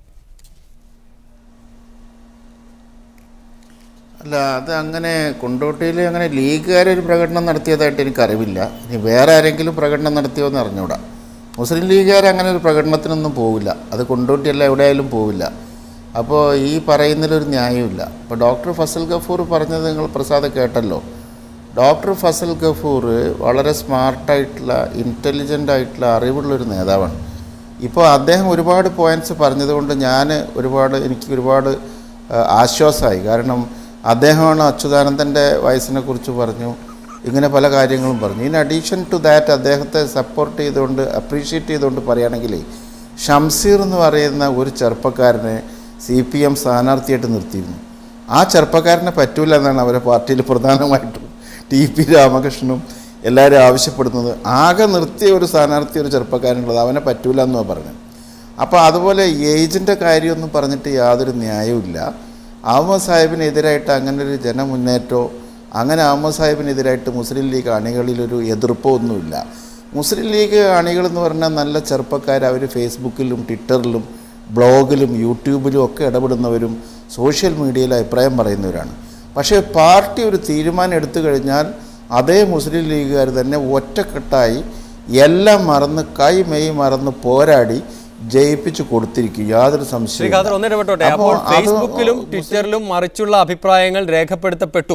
അല്ല, അത് അങ്ങനെ കൊണ്ടോട്ടിയിൽ അങ്ങനെ ലീഗുകാരൊരു പ്രകടനം നടത്തിയതായിട്ട് എനിക്കറിവില്ല. ഇനി വേറെ ആരെങ്കിലും പ്രകടനം നടത്തിയോ എന്ന് അറിഞ്ഞൂടാ. മുസ്ലിം ലീഗുകാർ അങ്ങനെ ഒരു പ്രകടനത്തിനൊന്നും പോവില്ല. അത് കൊണ്ടോട്ടിയല്ല എവിടെയായാലും പോവില്ല. അപ്പോൾ ഈ പറയുന്നതിലൊരു ന്യായമില്ല. അപ്പോൾ ഡോക്ടർ ഫസൽ ഗഫൂർ പറഞ്ഞത് നിങ്ങൾ പ്രസാദ് കേട്ടല്ലോ. ഡോക്ടർ ഫസൽ ഗഫൂർ വളരെ സ്മാർട്ടായിട്ടുള്ള ഇൻ്റലിജൻ്റ് ആയിട്ടുള്ള അറിവുള്ളൊരു നേതാവാണ്. ഇപ്പോൾ അദ്ദേഹം ഒരുപാട് പോയിൻറ്റ്സ് പറഞ്ഞതുകൊണ്ട് ഞാൻ ഒരുപാട് എനിക്ക് ഒരുപാട് ആശ്വാസമായി. കാരണം അദ്ദേഹമാണ് അച്യുതാനന്ദൻ്റെ വയസ്സിനെ കുറിച്ച് പറഞ്ഞു, ഇങ്ങനെ പല കാര്യങ്ങളും പറഞ്ഞു. ഇൻ അഡീഷൻ ടു ദാറ്റ് അദ്ദേഹത്തെ സപ്പോർട്ട് ചെയ്തുകൊണ്ട് അപ്രീഷിയേറ്റ് ചെയ്തുകൊണ്ട് പറയുകയാണെങ്കിൽ ഷംസീർ എന്ന് പറയുന്ന ഒരു ചെറുപ്പക്കാരനെ സി പി എം സ്ഥാനാർത്ഥിയായിട്ട് നിർത്തിയിരുന്നു. ആ ചെറുപ്പക്കാരനെ പറ്റൂല എന്നാണ് അവരെ പാർട്ടിയിൽ പ്രധാനമായിട്ടും ടി പി രാമകൃഷ്ണനും എല്ലാവരും ആവശ്യപ്പെടുന്നത്. ആകെ നിർത്തിയ ഒരു സ്ഥാനാർത്ഥി ഒരു ചെറുപ്പക്കാരനുള്ളത്, അവനെ പറ്റൂല എന്നാണ് പറഞ്ഞത്. അപ്പോൾ അതുപോലെ ഏജിൻ്റെ കാര്യമൊന്നും പറഞ്ഞിട്ട് യാതൊരു ന്യായവുമില്ല. അഹമ്മദ് സാഹിബിനെതിരായിട്ട് അങ്ങനെ ഒരു ജനമുന്നേറ്റമോ അങ്ങനെ അഹമ്മദ് സാഹിബിനെതിരായിട്ട് മുസ്ലിം ലീഗ് അണികളിലൊരു എതിർപ്പോ ഒന്നുമില്ല. മുസ്ലിം ലീഗ് അണികളെന്ന് പറഞ്ഞാൽ നല്ല ചെറുപ്പക്കാർ, അവർ ഫേസ്ബുക്കിലും ട്വിറ്ററിലും ബ്ലോഗിലും യൂട്യൂബിലും ഒക്കെ ഇടപെടുന്നവരും സോഷ്യൽ മീഡിയയിൽ അഭിപ്രായം പറയുന്നവരാണ്. പക്ഷേ പാർട്ടി ഒരു തീരുമാനം എടുത്തു കഴിഞ്ഞാൽ അതേ മുസ്ലിം ലീഗുകാർ തന്നെ ഒറ്റക്കെട്ടായി എല്ലാം മറന്ന് കൈ മെയ് മറന്ന് പോരാടി ജയിപ്പിച്ചു കൊടുത്തിരിക്കും, യാതൊരു സംശയവും. അപ്പോൾ ഫേസ്ബുക്കിലും ട്വിറ്ററിലും മറിച്ചുള്ള അഭിപ്രായങ്ങൾ രേഖപ്പെടുത്തപ്പെട്ടു.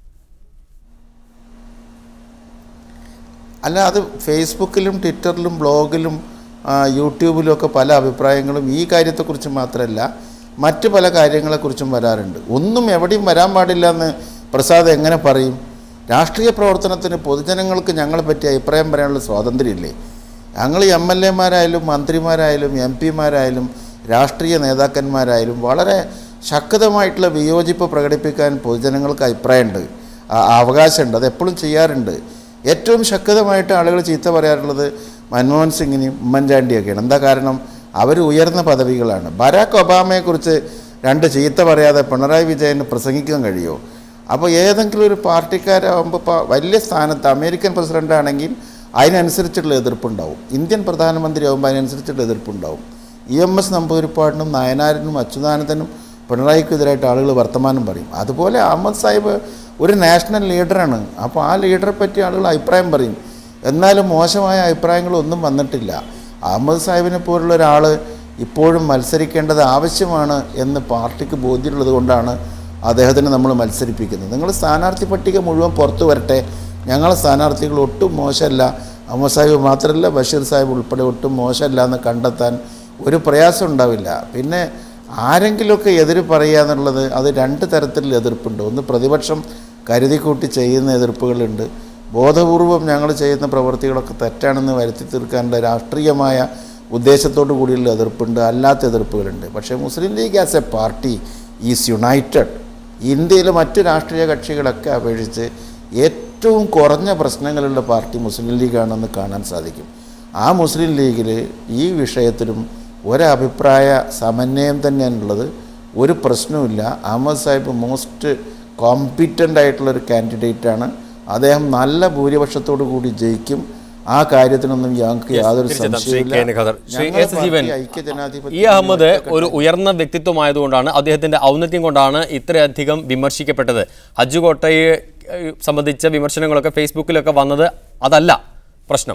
അല്ല, അത് ഫേസ്ബുക്കിലും ട്വിറ്ററിലും ബ്ലോഗിലും യൂട്യൂബിലും ഒക്കെ പല അഭിപ്രായങ്ങളും ഈ കാര്യത്തെക്കുറിച്ച് മാത്രമല്ല മറ്റ് പല കാര്യങ്ങളെക്കുറിച്ചും വരാറുണ്ട്. ഒന്നും എവിടെയും വരാൻ പാടില്ല എന്ന് പ്രസാദ് എങ്ങനെ പറയും? രാഷ്ട്രീയ പ്രവർത്തനത്തിന് പൊതുജനങ്ങൾക്ക് ഞങ്ങളെ പറ്റി അഭിപ്രായം പറയാനുള്ള സ്വാതന്ത്ര്യമില്ലേ? ഞങ്ങൾ എം എൽ എമാരായാലും മന്ത്രിമാരായാലും എം പിമാരായാലും രാഷ്ട്രീയ നേതാക്കന്മാരായാലും വളരെ ശക്തമായിട്ടുള്ള വിയോജിപ്പ് പ്രകടിപ്പിക്കാൻ പൊതുജനങ്ങൾക്ക് അഭിപ്രായമുണ്ട്, അവകാശമുണ്ട്, അത് എപ്പോഴും ചെയ്യാറുണ്ട്. ഏറ്റവും ശക്തമായിട്ട് ആളുകൾ ചീത്ത പറയാറുള്ളത് മൻമോഹൻ സിംഗിനെയും ഉമ്മൻചാണ്ടിയൊക്കെയാണ്. എന്താ കാരണം? അവർ ഉയർന്ന പദവികളാണ്. ബരാക്ക് ഒബാമയെക്കുറിച്ച് രണ്ട് ചീത്ത പറയാതെ പിണറായി വിജയന് പ്രസംഗിക്കാൻ കഴിയുമോ? അപ്പോൾ ഏതെങ്കിലും ഒരു പാർട്ടിക്കാരാകുമ്പോൾ ഇപ്പോൾ വലിയ സ്ഥാനത്ത് അമേരിക്കൻ പ്രസിഡൻ്റാണെങ്കിൽ അതിനനുസരിച്ചുള്ള എതിർപ്പുണ്ടാവും, ഇന്ത്യൻ പ്രധാനമന്ത്രി ആകുമ്പോൾ അതിനനുസരിച്ചുള്ള എതിർപ്പുണ്ടാവും. ഇ എം എസ് നമ്പൂതിരിപ്പാടിനും നായനാരിനും അച്യുതാനന്ദനും പിണറായിക്കെതിരായിട്ട് ആളുകൾ വർത്തമാനം പറയും. അതുപോലെ അഹമ്മദ് സാഹിബ് ഒരു നാഷണൽ ലീഡറാണ്. അപ്പോൾ ആ ലീഡറെ പറ്റി ആളുകൾ അഭിപ്രായം പറയും. എന്നാലും മോശമായ അഭിപ്രായങ്ങളൊന്നും വന്നിട്ടില്ല. അഹമ്മദ് സാഹിബിനെ പോലുള്ള ഒരാൾ ഇപ്പോഴും മത്സരിക്കേണ്ടത് ആവശ്യമാണ് എന്ന് പാർട്ടിക്ക് ബോധ്യമുള്ളത് കൊണ്ടാണ് അദ്ദേഹത്തിന് നമ്മൾ മത്സരിപ്പിക്കുന്നത്. നിങ്ങൾ സ്ഥാനാർത്ഥി പട്ടിക മുഴുവൻ പുറത്തു വരട്ടെ, ഞങ്ങളെ സ്ഥാനാർത്ഥികൾ ഒട്ടും മോശമല്ല, അഹമ്മദ് സാഹിബ് മാത്രമല്ല ബഷീർ സാഹിബ് ഉൾപ്പെടെ ഒട്ടും മോശമല്ല എന്ന് കണ്ടെത്താൻ ഒരു പ്രയാസം ഉണ്ടാവില്ല. പിന്നെ ആരെങ്കിലുമൊക്കെ എതിര് പറയുക എന്നുള്ളത് അത് രണ്ട് തരത്തിലുള്ള എതിർപ്പുണ്ട്. ഒന്ന് പ്രതിപക്ഷം കരുതിക്കൂട്ടി ചെയ്യുന്ന എതിർപ്പുകളുണ്ട്, ബോധപൂർവം ഞങ്ങൾ ചെയ്യുന്ന പ്രവൃത്തികളൊക്കെ തെറ്റാണെന്ന് വരുത്തി തീർക്കാനുള്ള രാഷ്ട്രീയമായ ഉദ്ദേശത്തോടു കൂടിയുള്ള എതിർപ്പുണ്ട്, അല്ലാത്ത എതിർപ്പുകളുണ്ട്. പക്ഷേ Muslim League as a party is united. ഇന്ത്യയിലെ മറ്റു രാഷ്ട്രീയ കക്ഷികളൊക്കെ അപേക്ഷിച്ച് ഏറ്റവും കുറഞ്ഞ പ്രശ്നങ്ങളുള്ള പാർട്ടി മുസ്ലിം ലീഗാണെന്ന് കാണാൻ സാധിക്കും. ആ മുസ്ലിം ലീഗിൽ ഈ വിഷയത്തിലും ഒരഭിപ്രായ സമന്വയം തന്നെയാണുള്ളത്, ഒരു പ്രശ്നവുമില്ല. അഹമ്മദ് സാഹിബ് മോസ്റ്റ് കോമ്പിറ്റൻ്റ് ആയിട്ടുള്ളൊരു കാൻഡിഡേറ്റാണ്. അദ്ദേഹം നല്ല ഭൂരിപക്ഷത്തോടു കൂടി ജയിക്കും. ആ കാര്യത്തിനൊന്നും ഞങ്ങൾക്ക് യാതൊരു സംശയമില്ല. ഇ അഹമ്മദ് ഒരു ഉയർന്ന വ്യക്തിത്വമായതുകൊണ്ടാണ്, അദ്ദേഹത്തിന്റെ ഔന്നത്യം കൊണ്ടാണ് ഇത്രയധികം വിമർശിക്കപ്പെട്ടത്. ഹജ്ജ് കോട്ടയെ സംബന്ധിച്ച വിമർശനങ്ങളൊക്കെ ഫേസ്ബുക്കിലൊക്കെ വന്നത് അതല്ല പ്രശ്നം.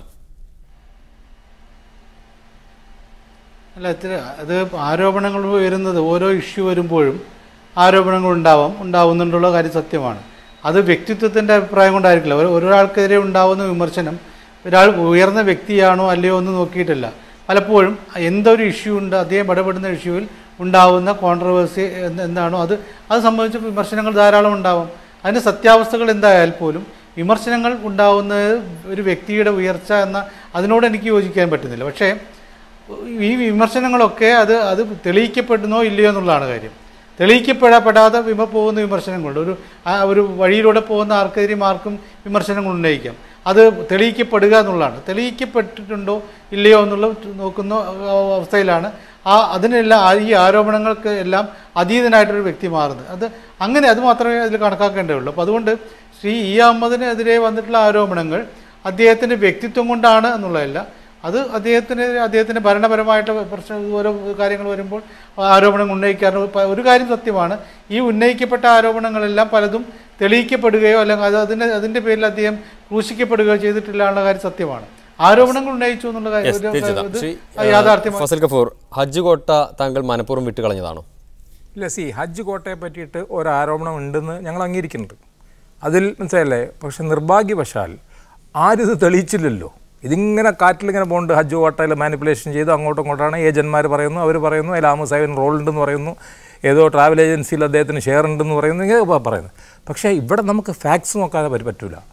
അല്ല, ഇത്ര അത് ആരോപണങ്ങൾ വരുന്നത് ഓരോ ഇഷ്യൂ വരുമ്പോഴും ആരോപണങ്ങൾ ഉണ്ടാവാം, ഉണ്ടാവുന്നുണ്ടുള്ള കാര്യം സത്യമാണ്. അത് വ്യക്തിത്വത്തിൻ്റെ അഭിപ്രായം കൊണ്ടായിരിക്കില്ല. ഒരാൾക്കെതിരെ ഉണ്ടാവുന്ന വിമർശനം ഒരാൾ ഉയർന്ന വ്യക്തിയാണോ അല്ലയോ എന്ന് നോക്കിയിട്ടല്ല. പലപ്പോഴും എന്തൊരു ഇഷ്യൂ ഉണ്ട്, അദ്ദേഹം ഇടപെടുന്ന ഇഷ്യൂവിൽ ഉണ്ടാവുന്ന കോൺട്രവേഴ്സി എന്താണോ അത് അത് സംബന്ധിച്ച് വിമർശനങ്ങൾ ധാരാളം ഉണ്ടാവും. അതിൻ്റെ സത്യാവസ്ഥകൾ എന്തായാൽ പോലും വിമർശനങ്ങൾ ഉണ്ടാവുന്ന ഒരു വ്യക്തിയുടെ ഉയർച്ച എന്ന അതിനോട് എനിക്ക് യോജിക്കാൻ പറ്റുന്നില്ല. പക്ഷേ ഈ വിമർശനങ്ങളൊക്കെ അത് അത് തെളിയിക്കപ്പെടുന്നോ ഇല്ലയോ എന്നുള്ളതാണ് കാര്യം. തെളിയിക്കപ്പെടപ്പെടാതെ വിമ പോകുന്ന വിമർശനങ്ങളുണ്ട്. ഒരു ആ ഒരു വഴിയിലൂടെ പോകുന്ന ആർക്കെതിരെയും ആർക്കും വിമർശനങ്ങൾ ഉന്നയിക്കാം. അത് തെളിയിക്കപ്പെടുക എന്നുള്ളതാണ്. തെളിയിക്കപ്പെട്ടിട്ടുണ്ടോ ഇല്ലയോ എന്നുള്ള നോക്കുന്ന അവസ്ഥയിലാണ് ആ അതിനെല്ലാം ഈ ആരോപണങ്ങൾക്ക് എല്ലാം അതീതനായിട്ടൊരു വ്യക്തി മാറുന്നത്. അത് അങ്ങനെ അത് മാത്രമേ അതിൽ കണക്കാക്കേണ്ടതുള്ളൂ. അപ്പോൾ അതുകൊണ്ട് ശ്രീ ഇ അഹമ്മദിനെതിരെ വന്നിട്ടുള്ള ആരോപണങ്ങൾ അദ്ദേഹത്തിൻ്റെ വ്യക്തിത്വം കൊണ്ടാണ് എന്നുള്ളതല്ല, അത് അദ്ദേഹത്തിന് അദ്ദേഹത്തിൻ്റെ ഭരണപരമായിട്ട് പ്രശ്നം ഓരോ കാര്യങ്ങൾ വരുമ്പോൾ ആരോപണങ്ങൾ ഉന്നയിക്കാറുണ്ട്. ഒരു കാര്യം സത്യമാണ്, ഈ ഉന്നയിക്കപ്പെട്ട ആരോപണങ്ങളെല്ലാം പലതും തെളിയിക്കപ്പെടുകയോ അല്ലെങ്കിൽ അത് അതിൻ്റെ അതിൻ്റെ പേരിൽ അദ്ദേഹം ക്രൂശിക്കപ്പെടുകയോ ചെയ്തിട്ടില്ല എന്നുള്ള കാര്യം സത്യമാണ്. ആരോപണങ്ങൾ ഉന്നയിച്ചു എന്നുള്ള കാര്യം യാഥാർത്ഥ്യമാണ്. ഫസൽ ഗഫൂർ, ഹജ്ജ് കോട്ട താങ്കൾ മനഃപൂർവ്വം വിട്ടുകളഞ്ഞതാണോ? ഇല്ല, സി ഹജ്ജ് കോട്ടയെ പറ്റിയിട്ട് ഒരു ആരോപണം ഉണ്ടെന്ന് ഞങ്ങൾ അംഗീകരിക്കുന്നുണ്ട്, അതിൽ മനസ്സിലല്ലേ. പക്ഷെ നിർഭാഗ്യവശാൽ ആരും ഇത് തെളിയിച്ചില്ലല്ലോ. ഇതിങ്ങനെ കാറ്റിലിങ്ങനെ പോകുന്നുണ്ട്. ഹജ്ജ് കോട്ടയിൽ മാനിപ്പുലേഷൻ ചെയ്തു അങ്ങോട്ടും ഇങ്ങോട്ടാണ് ഏജന്മാർ പറയുന്നു, അവർ പറയുന്നു അതിൽ അഹമ്മദ് സാഹിബിന് റോൾ ഉണ്ടെന്ന് പറയുന്നു, ഏതോ ട്രാവൽ ഏജൻസിയിൽ അദ്ദേഹത്തിന് ഷെയർ ഉണ്ടെന്ന് പറയുന്നു, ഇങ്ങനെ പറയുന്നത്. പക്ഷേ ഇവിടെ നമുക്ക് ഫാക്ട്സ് നോക്കാതെ പറ്റൂല.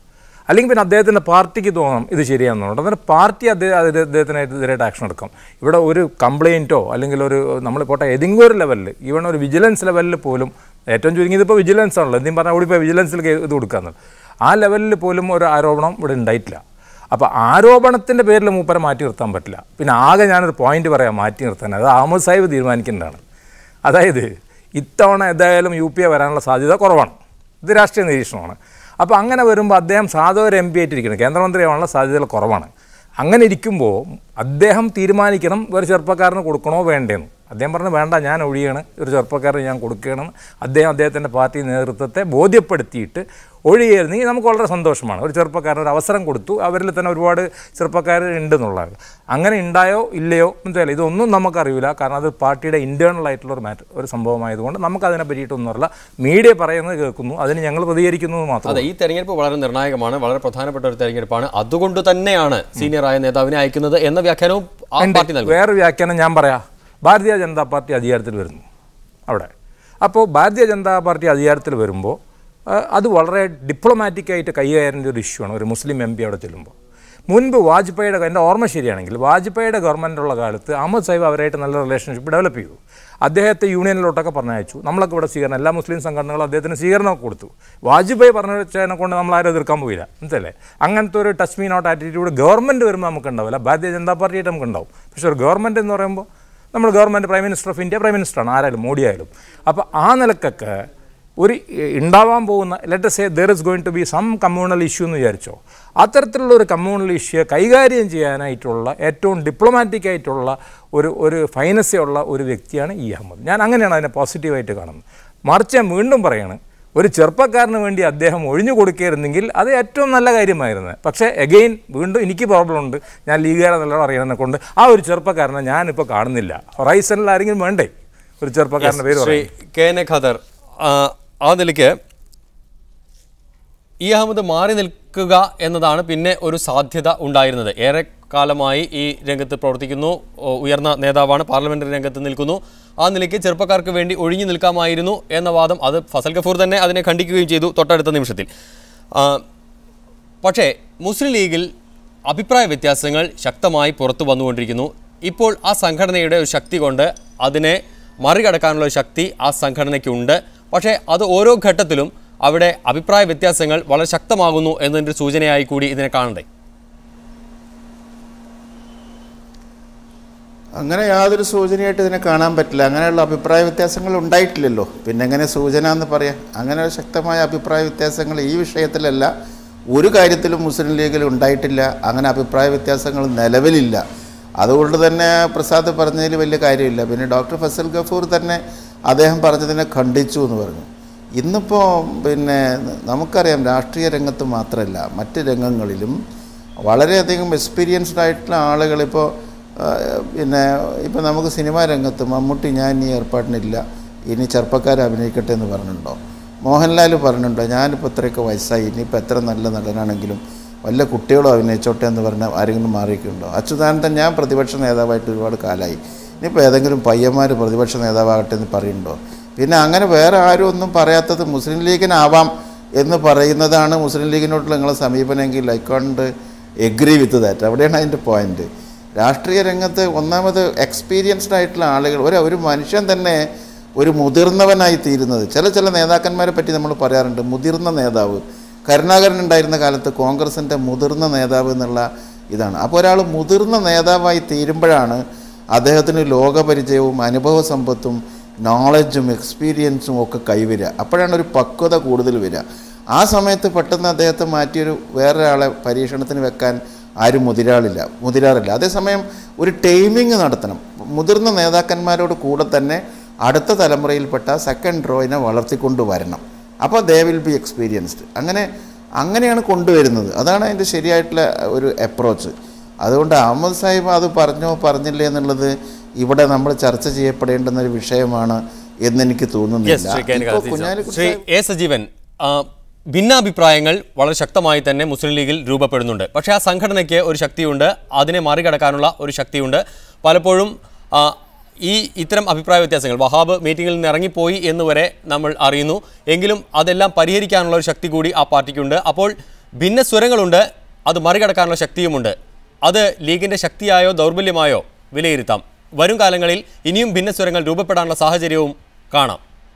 അല്ലെങ്കിൽ പിന്നെ അദ്ദേഹത്തിൻ്റെ പാർട്ടിക്ക് തോന്നണം ഇത് ശരിയാണെന്നുണ്ട്. അന്നേരം പാർട്ടി അദ്ദേഹം അദ്ദേഹത്തിനെതിരായിട്ട് ആക്ഷൻ എടുക്കും. ഇവിടെ ഒരു കംപ്ലയിൻറ്റോ അല്ലെങ്കിൽ ഒരു നമ്മൾ പോട്ടെ ഏതെങ്കിലും ഒരു ലെവലിൽ, ഈവൺ ഒരു വിജിലൻസ് ലെവലിൽ പോലും, ഏറ്റവും ചുരുങ്ങിയത് ഇപ്പോൾ വിജിലൻസ് ആണല്ലോ, എന്തെങ്കിലും പറഞ്ഞാൽ ഓടിപ്പോൾ വിജിലൻസിൽ ഇത് കൊടുക്കാമെന്നത്, ആ ലെവലിൽ പോലും ഒരു ആരോപണം ഇവിടെ ഉണ്ടായിട്ടില്ല. അപ്പോൾ ആരോപണത്തിൻ്റെ പേരിൽ മൂപ്പരെ മാറ്റി നിർത്താൻ പറ്റില്ല. പിന്നെ ആകെ ഞാനൊരു പോയിന്റ് പറയാം മാറ്റി നിർത്താൻ, അത് അഹമ്മദ് സാഹിബ് തീരുമാനിക്കേണ്ടതാണ്. അതായത് ഇത്തവണ എന്തായാലും യു പി എ വരാനുള്ള സാധ്യത കുറവാണ്, ഇത് രാഷ്ട്രീയ നിരീക്ഷണമാണ്. അപ്പോൾ അങ്ങനെ വരുമ്പോൾ അദ്ദേഹം സാധാ ഒരു എം പി ആയിട്ടിരിക്കണം, കേന്ദ്രമന്ത്രിയാവാനുള്ള സാധ്യതകൾ കുറവാണ്. അങ്ങനെ ഇരിക്കുമ്പോൾ അദ്ദേഹം തീരുമാനിക്കണം ഒരു ചെറുപ്പക്കാരന് കൊടുക്കണോ വേണ്ടേന്ന്. അദ്ദേഹം പറഞ്ഞു വേണ്ട, ഞാൻ ഒഴിയാണ്, ഒരു ചെറുപ്പക്കാരന് ഞാൻ കൊടുക്കണം. അദ്ദേഹം അദ്ദേഹത്തിൻ്റെ പാർട്ടി നേതൃത്വത്തെ ബോധ്യപ്പെടുത്തിയിട്ട് ഒഴിയായിരുന്നെങ്കിൽ നമുക്ക് വളരെ സന്തോഷമാണ്. ഒരു ചെറുപ്പക്കാരന് ഒരു അവസരം കൊടുത്തു, അവരിൽ തന്നെ ഒരുപാട് ചെറുപ്പക്കാർ ഉണ്ടെന്നുള്ളത്. അങ്ങനെ ഉണ്ടായോ ഇല്ലയോ എന്തായാലും ഇതൊന്നും നമുക്കറിയില്ല, കാരണം അത് പാർട്ടിയുടെ ഇൻറ്റേർണൽ ആയിട്ടുള്ള ഒരു മാറ്റർ ഒരു സംഭവമായതുകൊണ്ട് നമുക്കതിനെ പറ്റിയിട്ടൊന്നും അറിയില്ല. മീഡിയ പറയുന്നത് കേൾക്കുന്നു, അതിന് ഞങ്ങൾ പ്രതികരിക്കുന്നത് മാത്രം. അതെ, ഈ തെരഞ്ഞെടുപ്പ് വളരെ നിർണായകമാണ്, വളരെ പ്രധാനപ്പെട്ട ഒരു തെരഞ്ഞെടുപ്പാണ്, അതുകൊണ്ട് തന്നെയാണ് സീനിയറായ നേതാവിനെ അയക്കുന്നത് എന്ന വ്യാഖ്യാനവും പാർട്ടി നൽകും. വേറെ വ്യാഖ്യാനം ഞാൻ പറയാം. ഭാരതീയ ജനതാ പാർട്ടി അധികാരത്തിൽ വരുന്നു അവിടെ. അപ്പോൾ ഭാരതീയ ജനതാ പാർട്ടി അധികാരത്തിൽ വരുമ്പോൾ അത് വളരെ ഡിപ്ലോമാറ്റിക്കായിട്ട് കൈകാര്യം ഒരു ഇഷ്യൂ ആണ് ഒരു മുസ്ലിം എം പി അവിടെ ചെല്ലുമ്പോൾ. മുൻപ് വാജ്പേയിയുടെ, എൻ്റെ ഓർമ്മ ശരിയാണെങ്കിൽ വാജ്പേയിയുടെ ഗവൺമെൻറ്റുള്ള കാലത്ത് അഹമ്മദ് സാഹിബ് അവരായിട്ട് നല്ല റിലേഷൻഷിപ്പ് ഡെവലപ്പ് ചെയ്തു. അദ്ദേഹത്തെ യൂണിയനിലോട്ടൊക്കെ പറഞ്ഞയച്ചു. നമ്മളൊക്കെ ഇവിടെ സ്വീകരണം, എല്ലാ മുസ്ലിം സംഘടനകളും അദ്ദേഹത്തിന് സ്വീകരണമൊക്കെ കൊടുത്തു. വാജ്പേയി പറഞ്ഞു വെച്ചതിനെ കൊണ്ട് നമ്മൾ ആരും എതിർക്കാൻ പോയില്ല, മനസ്സിലല്ലേ? അങ്ങനത്തെ ഒരു touch me not attitude government വരുമ്പോൾ നമുക്ക് ഉണ്ടാവില്ല, ഭാരതീയ ജനതാ പാർട്ടിയായിട്ട് നമുക്ക് ഉണ്ടാവും. പക്ഷേ ഒരു ഗവൺമെൻറ് എന്ന് പറയുമ്പോൾ നമ്മൾ government, prime minister of India prime മിനിസ്റ്ററാണ്, ആരായാലും മോഡി ആയാലും. അപ്പോൾ ആ നിലക്കൊക്കെ ഒരു ഉണ്ടാവാൻ പോകുന്ന let say there is going to be some communal issue എന്ന് വിചാരിച്ചോ, അത്തരത്തിലുള്ള ഒരു കമ്മ്യൂണൽ ഇഷ്യൂ കൈകാര്യം ചെയ്യാനായിട്ടുള്ള ഏറ്റവും ഡിപ്ലോമാറ്റിക് ആയിട്ടുള്ള ഒരു ഒരു ഫൈനസ്സുള്ള ഒരു വ്യക്തിയാണ് ഇ അഹമ്മദ്. ഞാൻ അങ്ങനെയാണ് അതിനെ പോസിറ്റീവായിട്ട് കാണുന്നത്. മറിച്ച് ഞാൻ വീണ്ടും പറയാണ്, ഒരു ചെറുപ്പക്കാരന് വേണ്ടി അദ്ദേഹം ഒഴിഞ്ഞു കൊടുക്കുകയായിരുന്നെങ്കിൽ അത് ഏറ്റവും നല്ല കാര്യമായിരുന്നു. പക്ഷേ എഗെയിൻ വീണ്ടും എനിക്ക് പ്രോബ്ലം ഉണ്ട്, ഞാൻ ലീഗുകാരെ നല്ലോണം അറിയുന്നതിനെ കൊണ്ട് ആ ഒരു ചെറുപ്പക്കാരനെ ഞാനിപ്പോൾ കാണുന്നില്ല. ഹൊറൈസണിൽ ആരെങ്കിലും വേണ്ടേ ഒരു ചെറുപ്പക്കാരൻ്റെ പേര്? Shri K N A Khader, ആ നിലയ്ക്ക് ഇ അഹമ്മദ് മാറി നിൽക്കുക എന്നതാണ് പിന്നെ ഒരു സാധ്യത ഉണ്ടായിരുന്നത്. ഏറെ കാലമായി ഈ രംഗത്ത് പ്രവർത്തിക്കുന്നു, ഉയർന്ന നേതാവാണ്, പാർലമെന്ററി രംഗത്ത് നിൽക്കുന്നു. ആ നിലയ്ക്ക് ചെറുപ്പക്കാർക്ക് വേണ്ടി ഒഴിഞ്ഞു നിൽക്കാമായിരുന്നു എന്ന വാദം, അത് ഫസൽ ഗഫൂർ തന്നെ അതിനെ ഖണ്ഡിക്കുകയും ചെയ്തു തൊട്ടടുത്ത നിമിഷത്തിൽ. പക്ഷേ മുസ്ലിം ലീഗിൽ അഭിപ്രായ വ്യത്യാസങ്ങൾ ശക്തമായി പുറത്തു വന്നുകൊണ്ടിരിക്കുന്നു. ഇപ്പോൾ ആ സംഘടനയുടെ ഒരു ശക്തി കൊണ്ട് അതിനെ മറികടക്കാനുള്ള ശക്തി ആ സംഘടനയ്ക്കുണ്ട്. പക്ഷേ അത് ഓരോ ഘട്ടത്തിലും അവിടെ അഭിപ്രായ വ്യത്യാസങ്ങൾ വളരെ ശക്തമാകുന്നു എന്നതിൻ്റെ സൂചനയായി കൂടി ഇതിനെ കാണണ്ടേ? അങ്ങനെ യാതൊരു സൂചനയായിട്ട് ഇതിനെ കാണാൻ പറ്റില്ല. അങ്ങനെയുള്ള അഭിപ്രായ വ്യത്യാസങ്ങൾ ഉണ്ടായിട്ടില്ലല്ലോ, പിന്നെ എങ്ങനെ സൂചന എന്ന് പറയാം? അങ്ങനെ ശക്തമായ അഭിപ്രായ വ്യത്യാസങ്ങൾ ഈ വിഷയത്തിലല്ല, ഒരു കാര്യത്തിലും മുസ്ലിം ലീഗിൽ ഉണ്ടായിട്ടില്ല. അങ്ങനെ അഭിപ്രായ വ്യത്യാസങ്ങൾ നിലവിലില്ല. അതുകൊണ്ട് തന്നെ പ്രസാദ് പറഞ്ഞതിൽ വലിയ കാര്യമില്ല. പിന്നെ ഡോക്ടർ ഫസൽ ഗഫൂർ തന്നെ അദ്ദേഹം പറഞ്ഞതിനെ ഖണ്ഡിച്ചു എന്ന് പറഞ്ഞു. ഇന്നിപ്പോൾ പിന്നെ നമുക്കറിയാം, രാഷ്ട്രീയ രംഗത്ത് മാത്രമല്ല മറ്റ് രംഗങ്ങളിലും വളരെയധികം എക്സ്പീരിയൻസ്ഡ് ആയിട്ടുള്ള ആളുകളിപ്പോൾ പിന്നെ ഇപ്പോൾ നമുക്ക് സിനിമാ രംഗത്ത് മമ്മൂട്ടി ഞാൻ ഈ ഏർപ്പാടിനില്ല, ഇനി ചെറുപ്പക്കാരെ അഭിനയിക്കട്ടെ എന്ന് പറഞ്ഞിട്ടുണ്ടോ? മോഹൻലാൽ പറഞ്ഞിട്ടുണ്ടോ ഞാനിപ്പോൾ ഇത്രയൊക്കെ വയസ്സായി, ഇനിയിപ്പോൾ എത്ര നല്ല നടനാണെങ്കിലും വല്ല കുട്ടികളും അഭിനയിച്ചോട്ടെ എന്ന് പറഞ്ഞാൽ ആരെങ്കിലും മാറിയിട്ടുണ്ടോ? അച്യുതാനന്ദൻ ഞാൻ പ്രതിപക്ഷ നേതാവായിട്ട് ഒരുപാട് കാലമായി, ഇനിയിപ്പോൾ ഏതെങ്കിലും പയ്യന്മാർ പ്രതിപക്ഷ നേതാവാകട്ടെ എന്ന് പറയുന്നുണ്ടോ? പിന്നെ അങ്ങനെ വേറെ ആരും ഒന്നും പറയാത്തത് മുസ്ലിം ലീഗിനാവാം എന്ന് പറയുന്നതാണ് മുസ്ലിം ലീഗിനോടുള്ള നിങ്ങളെ സമീപനമെങ്കിൽ I can't agree with that. അവിടെയാണ് അതിൻ്റെ പോയിൻറ്റ്. രാഷ്ട്രീയ രംഗത്ത് ഒന്നാമത് എക്സ്പീരിയൻസ്ഡ് ആയിട്ടുള്ള ആളുകൾ, ഒരു ഒരു മനുഷ്യൻ തന്നെ ഒരു മുതിർന്നവനായി തീരുന്നത്. ചില ചില നേതാക്കന്മാരെ പറ്റി നമ്മൾ പറയാറുണ്ട്, മുതിർന്ന നേതാവ്. കരുണാകരൻ ഉണ്ടായിരുന്ന കാലത്ത് കോൺഗ്രസിൻ്റെ മുതിർന്ന നേതാവ് എന്നുള്ള ഇതാണ്. അപ്പോൾ ഒരാൾ മുതിർന്ന നേതാവായി തീരുമ്പോഴാണ് അദ്ദേഹത്തിന് ലോകപരിചയവും അനുഭവ സമ്പത്തും നോളജും എക്സ്പീരിയൻസും ഒക്കെ കൈവരിക. അപ്പോഴാണ് ഒരു പക്വത കൂടുതൽ വരിക. ആ സമയത്ത് പെട്ടെന്ന് അദ്ദേഹത്തെ മാറ്റിയൊരു വേറൊരാളെ പരീക്ഷണത്തിന് വെക്കാൻ ആരും മുതിരാളില്ല മുതിരാറില്ല അതേസമയം ഒരു ടൈമിങ് നടത്തണം. മുതിർന്ന നേതാക്കന്മാരോട് കൂടെ തന്നെ അടുത്ത തലമുറയിൽപ്പെട്ട സെക്കൻഡ് റോയിനെ വളർത്തിക്കൊണ്ട് വരണം. അപ്പോൾ ദേ വിൽ ബി എക്സ്പീരിയൻസ്ഡ്. അങ്ങനെ അങ്ങനെയാണ് കൊണ്ടുവരുന്നത്. അതാണ് അതിൻ്റെ ശരിയായിട്ടുള്ള ഒരു അപ്രോച്ച്. അതുകൊണ്ട് അഹമ്മദ് സാഹിബ് അത് പറഞ്ഞോ പറഞ്ഞില്ലേ എന്നുള്ളത് ഇവിടെ നമ്മൾ ചർച്ച ചെയ്യപ്പെടേണ്ടുന്ന ഒരു വിഷയമാണ് എന്നെനിക്ക് തോന്നുന്നില്ല. ശ്രീ എ സജീവൻ, ഭിന്നാഭിപ്രായങ്ങൾ വളരെ ശക്തമായി തന്നെ മുസ്ലിം ലീഗിൽ രൂപപ്പെടുന്നുണ്ട്. പക്ഷേ ആ സംഘടനയ്ക്ക് ഒരു ശക്തിയുണ്ട്, അതിനെ മറികടക്കാനുള്ള ഒരു ശക്തിയുണ്ട്. പലപ്പോഴും ഈ ഇത്തരം അഭിപ്രായ വ്യത്യാസങ്ങൾ വഹാബ് മീറ്റിങ്ങിൽ നിന്ന് ഇറങ്ങിപ്പോയി എന്നുവരെ നമ്മൾ അറിയുന്നു. എങ്കിലും അതെല്ലാം പരിഹരിക്കാനുള്ള ഒരു ശക്തി കൂടി ആ പാർട്ടിക്കുണ്ട്. അപ്പോൾ ഭിന്നസ്വരങ്ങളുണ്ട്, അത് മറികടക്കാനുള്ള ശക്തിയുമുണ്ട്. അത് ലീഗിൻ്റെ ശക്തിയായോ ദൗർബല്യമായോ വിലയിരുത്താം. വരും കാലങ്ങളിൽ ഇനിയും ഭിന്നസ്വരങ്ങൾ രൂപപ്പെടാനുള്ള സാഹചര്യവും കാണാം.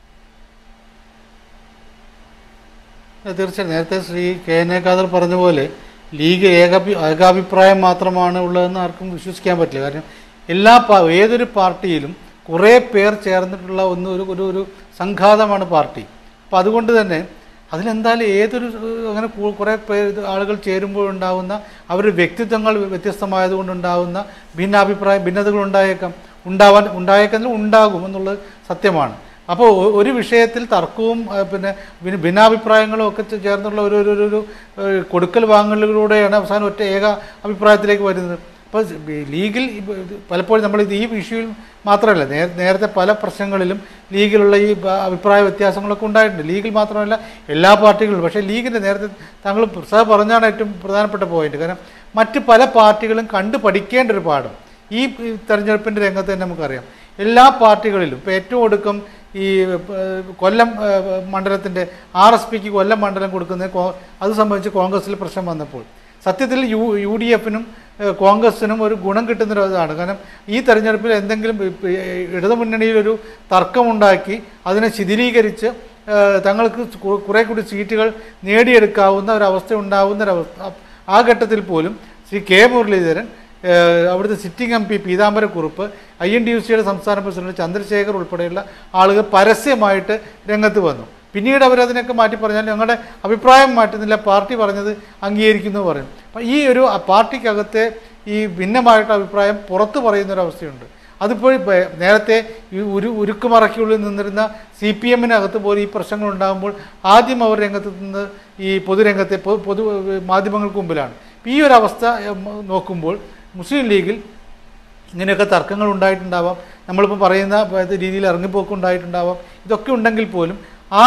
തീർച്ചയായും നേരത്തെ Shri K N A Khader പറഞ്ഞ പോലെ ലീഗ് ഏകാഭി ഏകാഭിപ്രായം മാത്രമാണ് ഉള്ളതെന്ന് ആർക്കും വിശ്വസിക്കാൻ പറ്റില്ല. കാരണം എല്ലാ ഏതൊരു പാർട്ടിയിലും കുറേ പേർ ചേർന്നിട്ടുള്ള ഒന്ന് ഒരു ഒരു ഒരു സംഘാതമാണ് പാർട്ടി. അപ്പോൾ അതുകൊണ്ട് തന്നെ അതിലെന്തായാലും ഏതൊരു അങ്ങനെ കുറേ പേർ ആളുകൾ ചേരുമ്പോഴുണ്ടാകുന്ന അവരുടെ വ്യക്തിത്വങ്ങൾ വ്യത്യസ്തമായതുകൊണ്ടുണ്ടാകുന്ന ഭിന്നാഭിപ്രായ ഭിന്നതകൾ ഉണ്ടായേക്കാം ഉണ്ടാവാൻ ഉണ്ടായേക്കാം ഉണ്ടാകും എന്നുള്ളത് സത്യമാണ്. അപ്പോൾ ഒരു വിഷയത്തിൽ തർക്കവും പിന്നെ ഭിന്നാഭിപ്രായങ്ങളും ഒക്കെ ചേർന്നുള്ള ഒരു ഒരു ഒരു കൊടുക്കൽ വാങ്ങലുകളിലൂടെയാണ് അവസാനം ഒറ്റ ഏക അഭിപ്രായത്തിലേക്ക് വരുന്നത്. അപ്പോൾ ലീഗിൽ പലപ്പോഴും നമ്മൾ ഇത് ഈ ഇഷ്യൂവിൽ മാത്രമല്ല നേ നേരത്തെ പല പ്രശ്നങ്ങളിലും ലീഗിലുള്ള ഈ അഭിപ്രായ വ്യത്യാസങ്ങളൊക്കെ ഉണ്ടായിട്ടുണ്ട്. ലീഗിൽ മാത്രമല്ല എല്ലാ പാർട്ടികളിലും. പക്ഷേ ലീഗിൻ്റെ നേരത്തെ താങ്കൾ സാർ പറഞ്ഞാണ് ഏറ്റവും പ്രധാനപ്പെട്ട പോയിന്റ്. കാരണം മറ്റ് പല പാർട്ടികളും കണ്ടു പഠിക്കേണ്ട ഒരു പാഠം ഈ തെരഞ്ഞെടുപ്പിൻ്റെ രംഗത്ത് തന്നെ നമുക്കറിയാം. എല്ലാ പാർട്ടികളിലും ഇപ്പോൾ ഏറ്റവും ഒടുക്കം ഈ കൊല്ലം മണ്ഡലത്തിൻ്റെ ആർ എസ് പിക്ക് കൊല്ലം മണ്ഡലം കൊടുക്കുന്ന അത് സംബന്ധിച്ച് കോൺഗ്രസിൽ പ്രശ്നം വന്നപ്പോൾ സത്യത്തിൽ യു യു ഡി എഫിനും കോൺഗ്രസിനും ഒരു ഗുണം കിട്ടുന്നൊരിതാണ്. കാരണം ഈ തെരഞ്ഞെടുപ്പിൽ എന്തെങ്കിലും ഇടതുമുന്നണിയിലൊരു തർക്കമുണ്ടാക്കി അതിനെ ശിഥിലീകരിച്ച് തങ്ങൾക്ക് കുറേ കൂടി സീറ്റുകൾ നേടിയെടുക്കാവുന്ന ഒരവസ്ഥ ഉണ്ടാവുന്ന ഒരവസ്ഥ ആ ഘട്ടത്തിൽ പോലും ശ്രീ കെ മുരളീധരൻ, അവിടുത്തെ sitting M P Peethambarakurup, I N D U സിയുടെ സംസ്ഥാന പ്രസിഡന്റ് ചന്ദ്രശേഖർ ഉൾപ്പെടെയുള്ള ആളുകൾ പരസ്യമായിട്ട് രംഗത്ത് വന്നു. പിന്നീട് അവരതിനൊക്കെ മാറ്റി പറഞ്ഞാൽ ഞങ്ങളുടെ അഭിപ്രായം മാറ്റുന്നില്ല, പാർട്ടി പറഞ്ഞത് അംഗീകരിക്കുന്നു പറയും. അപ്പം ഈ ഒരു പാർട്ടിക്കകത്തെ ഈ ഭിന്നമായിട്ട് അഭിപ്രായം പുറത്തു പറയുന്നൊരവസ്ഥയുണ്ട്. അതിപ്പോൾ നേരത്തെ ഈ ഒരു ഉരുക്കുമറയ്ക്കുള്ളിൽ നിന്നിരുന്ന സി പി എമ്മിനകത്ത് പോലും ഈ പ്രശ്നങ്ങൾ ഉണ്ടാകുമ്പോൾ ആദ്യം അവർ രംഗത്ത് നിന്ന് ഈ പൊതുരംഗത്തെ പൊതു മാധ്യമങ്ങൾക്ക് മുമ്പിലാണ്. ഈ ഒരു അവസ്ഥ നോക്കുമ്പോൾ മുസ്ലിം ലീഗിൽ ഇങ്ങനെയൊക്കെ തർക്കങ്ങൾ ഉണ്ടായിട്ടുണ്ടാവാം, നമ്മളിപ്പോൾ പറയുന്ന രീതിയിൽ ഇറങ്ങിപ്പോക്കുണ്ടായിട്ടുണ്ടാവാം. ഇതൊക്കെ ഉണ്ടെങ്കിൽ പോലും ആ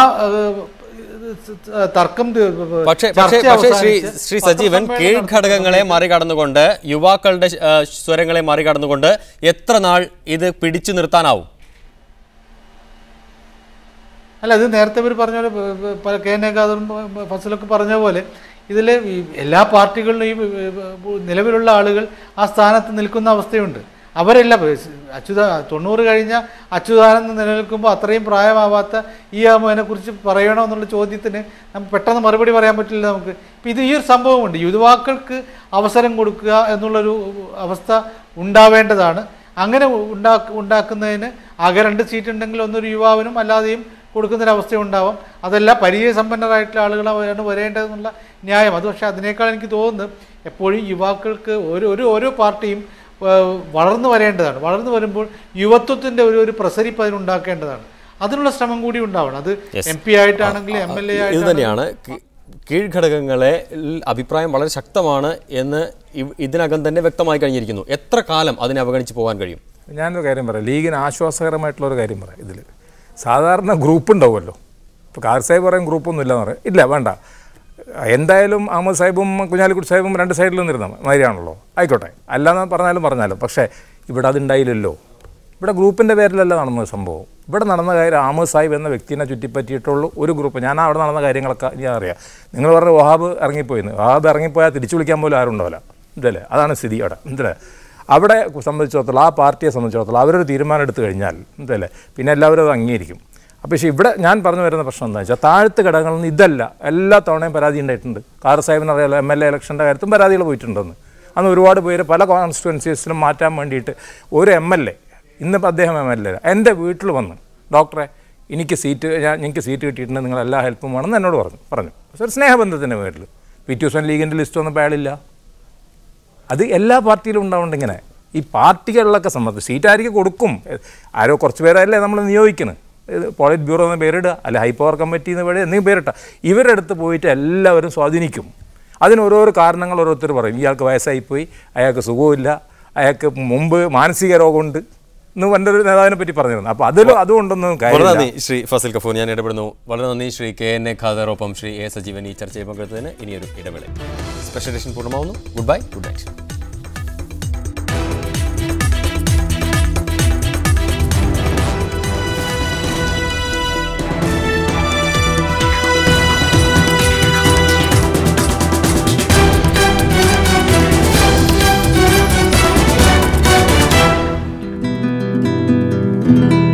തർക്കം പക്ഷേ ശ്രീ ശ്രീ സജീവൻ കീഴ്ഘടകങ്ങളെ മറികടന്നുകൊണ്ട് യുവാക്കളുടെ സ്വരങ്ങളെ മറികടന്നുകൊണ്ട് എത്ര നാൾ ഇത് പിടിച്ചു നിർത്താനാവും? അല്ല, ഇത് നേരത്തെ ഇവർ പറഞ്ഞ പോലെ കെ എൻ എ ഖാദറും ഫസലൊക്കെ പറഞ്ഞ പോലെ ഇതിൽ എല്ലാ പാർട്ടികളിലും ഈ നിലവിലുള്ള ആളുകൾ ആ സ്ഥാനത്ത് നിൽക്കുന്ന അവസ്ഥയുണ്ട്. അവരല്ല അച്യുത തൊണ്ണൂറ് കഴിഞ്ഞ അച്യുതാനന്ദൻ നിലനിൽക്കുമ്പോൾ അത്രയും പ്രായമാവാത്ത ഈ ആമോനെ കുറിച്ച് പറയണോ എന്നുള്ള ചോദ്യത്തിന് നമുക്ക് പെട്ടെന്ന് മറുപടി പറയാൻ പറ്റില്ല നമുക്ക്. ഇപ്പം ഇത് ഈ ഒരു സംഭവമുണ്ട്. യുവാക്കൾക്ക് അവസരം കൊടുക്കുക എന്നുള്ളൊരു അവസ്ഥ ഉണ്ടാവേണ്ടതാണ്. അങ്ങനെ ഉണ്ടാ ഉണ്ടാക്കുന്നതിന് ആകെ രണ്ട് സീറ്റ് ഉണ്ടെങ്കിൽ ഒന്നൊരു യുവാവിനും അല്ലാതെയും കൊടുക്കുന്നൊരവസ്ഥ ഉണ്ടാവാം. അതല്ല പരിചയസമ്പന്നരായിട്ടുള്ള ആളുകളാണ് വരേണ്ടതെന്നുള്ള ന്യായം. അത് പക്ഷേ അതിനേക്കാൾ എനിക്ക് തോന്നുന്നത് എപ്പോഴും യുവാക്കൾക്ക് ഒരു ഒരു ഓരോ പാർട്ടിയും വളർന്നു വരേണ്ടതാണ്. വളർന്നു വരുമ്പോൾ യുവത്വത്തിൻ്റെ ഒരു ഒരു പ്രസരിപ്പ് അതിനുണ്ടാക്കേണ്ടതാണ്. അതിനുള്ള ശ്രമം കൂടി ഉണ്ടാവണം. അത് എം പി ആയിട്ടാണെങ്കിലും എം എൽ എ ആയിട്ട് ഇത് തന്നെയാണ്. കീഴ്ഘടകങ്ങളെ അഭിപ്രായം വളരെ ശക്തമാണ് എന്ന് ഇതിനകം തന്നെ വ്യക്തമായി കഴിഞ്ഞിരിക്കുന്നു. എത്ര കാലം അതിനെ അവഗണിച്ച് പോകാൻ കഴിയും? ഞാനൊരു കാര്യം പറയാം, ലീഗിന് ആശ്വാസകരമായിട്ടുള്ളൊരു കാര്യം പറയാം. ഇതിൽ സാധാരണ ഗ്രൂപ്പ് ഉണ്ടാവുമല്ലോ. ഇപ്പോൾ കാർ സാഹിബ് പറയും ഗ്രൂപ്പൊന്നും ഇല്ലെന്ന് പറയാം. ഇല്ല, വേണ്ട, എന്തായാലും അഹമ്മദ് സാഹിബും കുഞ്ഞാലിക്കുട്ടി സാഹിബും രണ്ട് സൈഡിൽ നിന്നിരുന്ന മാതിരിയാണല്ലോ. ആയിക്കോട്ടെ, അല്ലാന്ന് പറഞ്ഞാലും പറഞ്ഞാലും. പക്ഷേ ഇവിടെ അതുണ്ടായില്ലല്ലോ. ഇവിടെ ഗ്രൂപ്പിൻ്റെ പേരിലല്ല നടന്ന സംഭവം. ഇവിടെ നടന്ന കാര്യം അഹമ്മദ് സാഹിബ് എന്ന വ്യക്തിനെ ചുറ്റിപ്പറ്റിയിട്ടുള്ളൂ ഒരു ഗ്രൂപ്പ്. ഞാൻ അവിടെ നടന്ന കാര്യങ്ങളൊക്കെ ഞാൻ അറിയാം. നിങ്ങൾ പറഞ്ഞ വഹാബ് ഇറങ്ങിപ്പോയിന്ന്. വഹാബ് ഇറങ്ങിപ്പോയാൽ തിരിച്ചു വിളിക്കാൻ പോലും ആരും ഉണ്ടാവില്ല. ഇതല്ലേ, അതാണ് സ്ഥിതി അവിടെ. എന്തല്ലേ, അവിടെ സംബന്ധിച്ചിടത്തോളം, ആ പാർട്ടിയെ സംബന്ധിച്ചിടത്തോളം അവരൊരു തീരുമാനം എടുത്തു കഴിഞ്ഞാൽ എന്തല്ലേ പിന്നെ എല്ലാവരും അത് അംഗീകരിക്കും. അപ്പോൾ പക്ഷേ ഇവിടെ ഞാൻ പറഞ്ഞു വരുന്ന പ്രശ്നം എന്താ വെച്ചാൽ താഴത്തെ ഘടകങ്ങളിൽ നിന്ന് ഇതല്ല എല്ലാ തവണയും പരാതി ഉണ്ടായിട്ടുണ്ട്. കാർ സാഹിബിന് അറിയാലോ, എം എൽ എ ഇലക്ഷൻ്റെ കാര്യത്തും പരാതികൾ പോയിട്ടുണ്ടെന്ന്. അന്ന് ഒരുപാട് പേര് പല കോൺസ്റ്റിറ്റ്യുവൻസീസിലും മാറ്റാൻ വേണ്ടിയിട്ട് ഒരു എം എൽ എ, ഇന്നിപ്പോൾ അദ്ദേഹം എം എൽ എ എൻ്റെ വീട്ടിൽ വന്ന് ഡോക്ടറെ എനിക്ക് സീറ്റ് ഞാൻ എനിക്ക് സീറ്റ് കിട്ടിയിട്ടുണ്ട്, നിങ്ങൾ എല്ലാ ഹെൽപ്പും വേണമെന്ന് എന്നോട് പറഞ്ഞു പറഞ്ഞു പക്ഷേ ഒരു സ്നേഹബന്ധത്തിൻ്റെ പേരിൽ. പി ടി ഉസൈൻ ലീഗിൻ്റെ ലിസ്റ്റ് ഒന്നും അയാളില്ല. അത് എല്ലാ പാർട്ടിയിലും ഉണ്ടാവുന്നുണ്ട്. ഇങ്ങനെ ഈ പാർട്ടികളിലൊക്കെ സംബന്ധിച്ച് സീറ്റ് ആയിരിക്കും കൊടുക്കും. ആരോ കുറച്ച് പേരല്ലേ നമ്മൾ നിയോഗിക്കുന്നത്. പോളിറ്റ് ബ്യൂറോ എന്ന് പേരിടുക, അല്ലെ ഹൈ പവർ കമ്മിറ്റി എന്ന് പേര് എന്തെങ്കിലും പേരിട്ട ഇവരുടെ അടുത്ത് പോയിട്ട് എല്ലാവരും സ്വാധീനിക്കും. അതിന് ഓരോരോ കാരണങ്ങൾ ഓരോരുത്തർ പറയും. ഇയാൾക്ക് വയസ്സായിപ്പോയി, അയാൾക്ക് സുഖമില്ല, അയാൾക്ക് മുമ്പ് മാനസിക രോഗമുണ്ട് എന്ന് എൻ്റെ ഒരു നേതാവിനെ പറ്റി പറഞ്ഞിരുന്നു. അപ്പോൾ അതിൽ അതുകൊണ്ടൊന്നും വളരെ നന്ദി ശ്രീ ഫസൽ ഗഫൂർ, ഞാൻ ഇടപെടുന്നു. വളരെ നന്ദി Shri K N A Khader, ഒപ്പം ശ്രീ എ സജീവൻ ഈ ചർച്ചയിൽ പങ്കെടുത്തതിന്. ഇനിയൊരു ഇടവേള. സ്പെഷ്യൽ എഡിഷൻ പൂർണ്ണമാവുന്നു. Good bye, good night. നമസ്കാരം.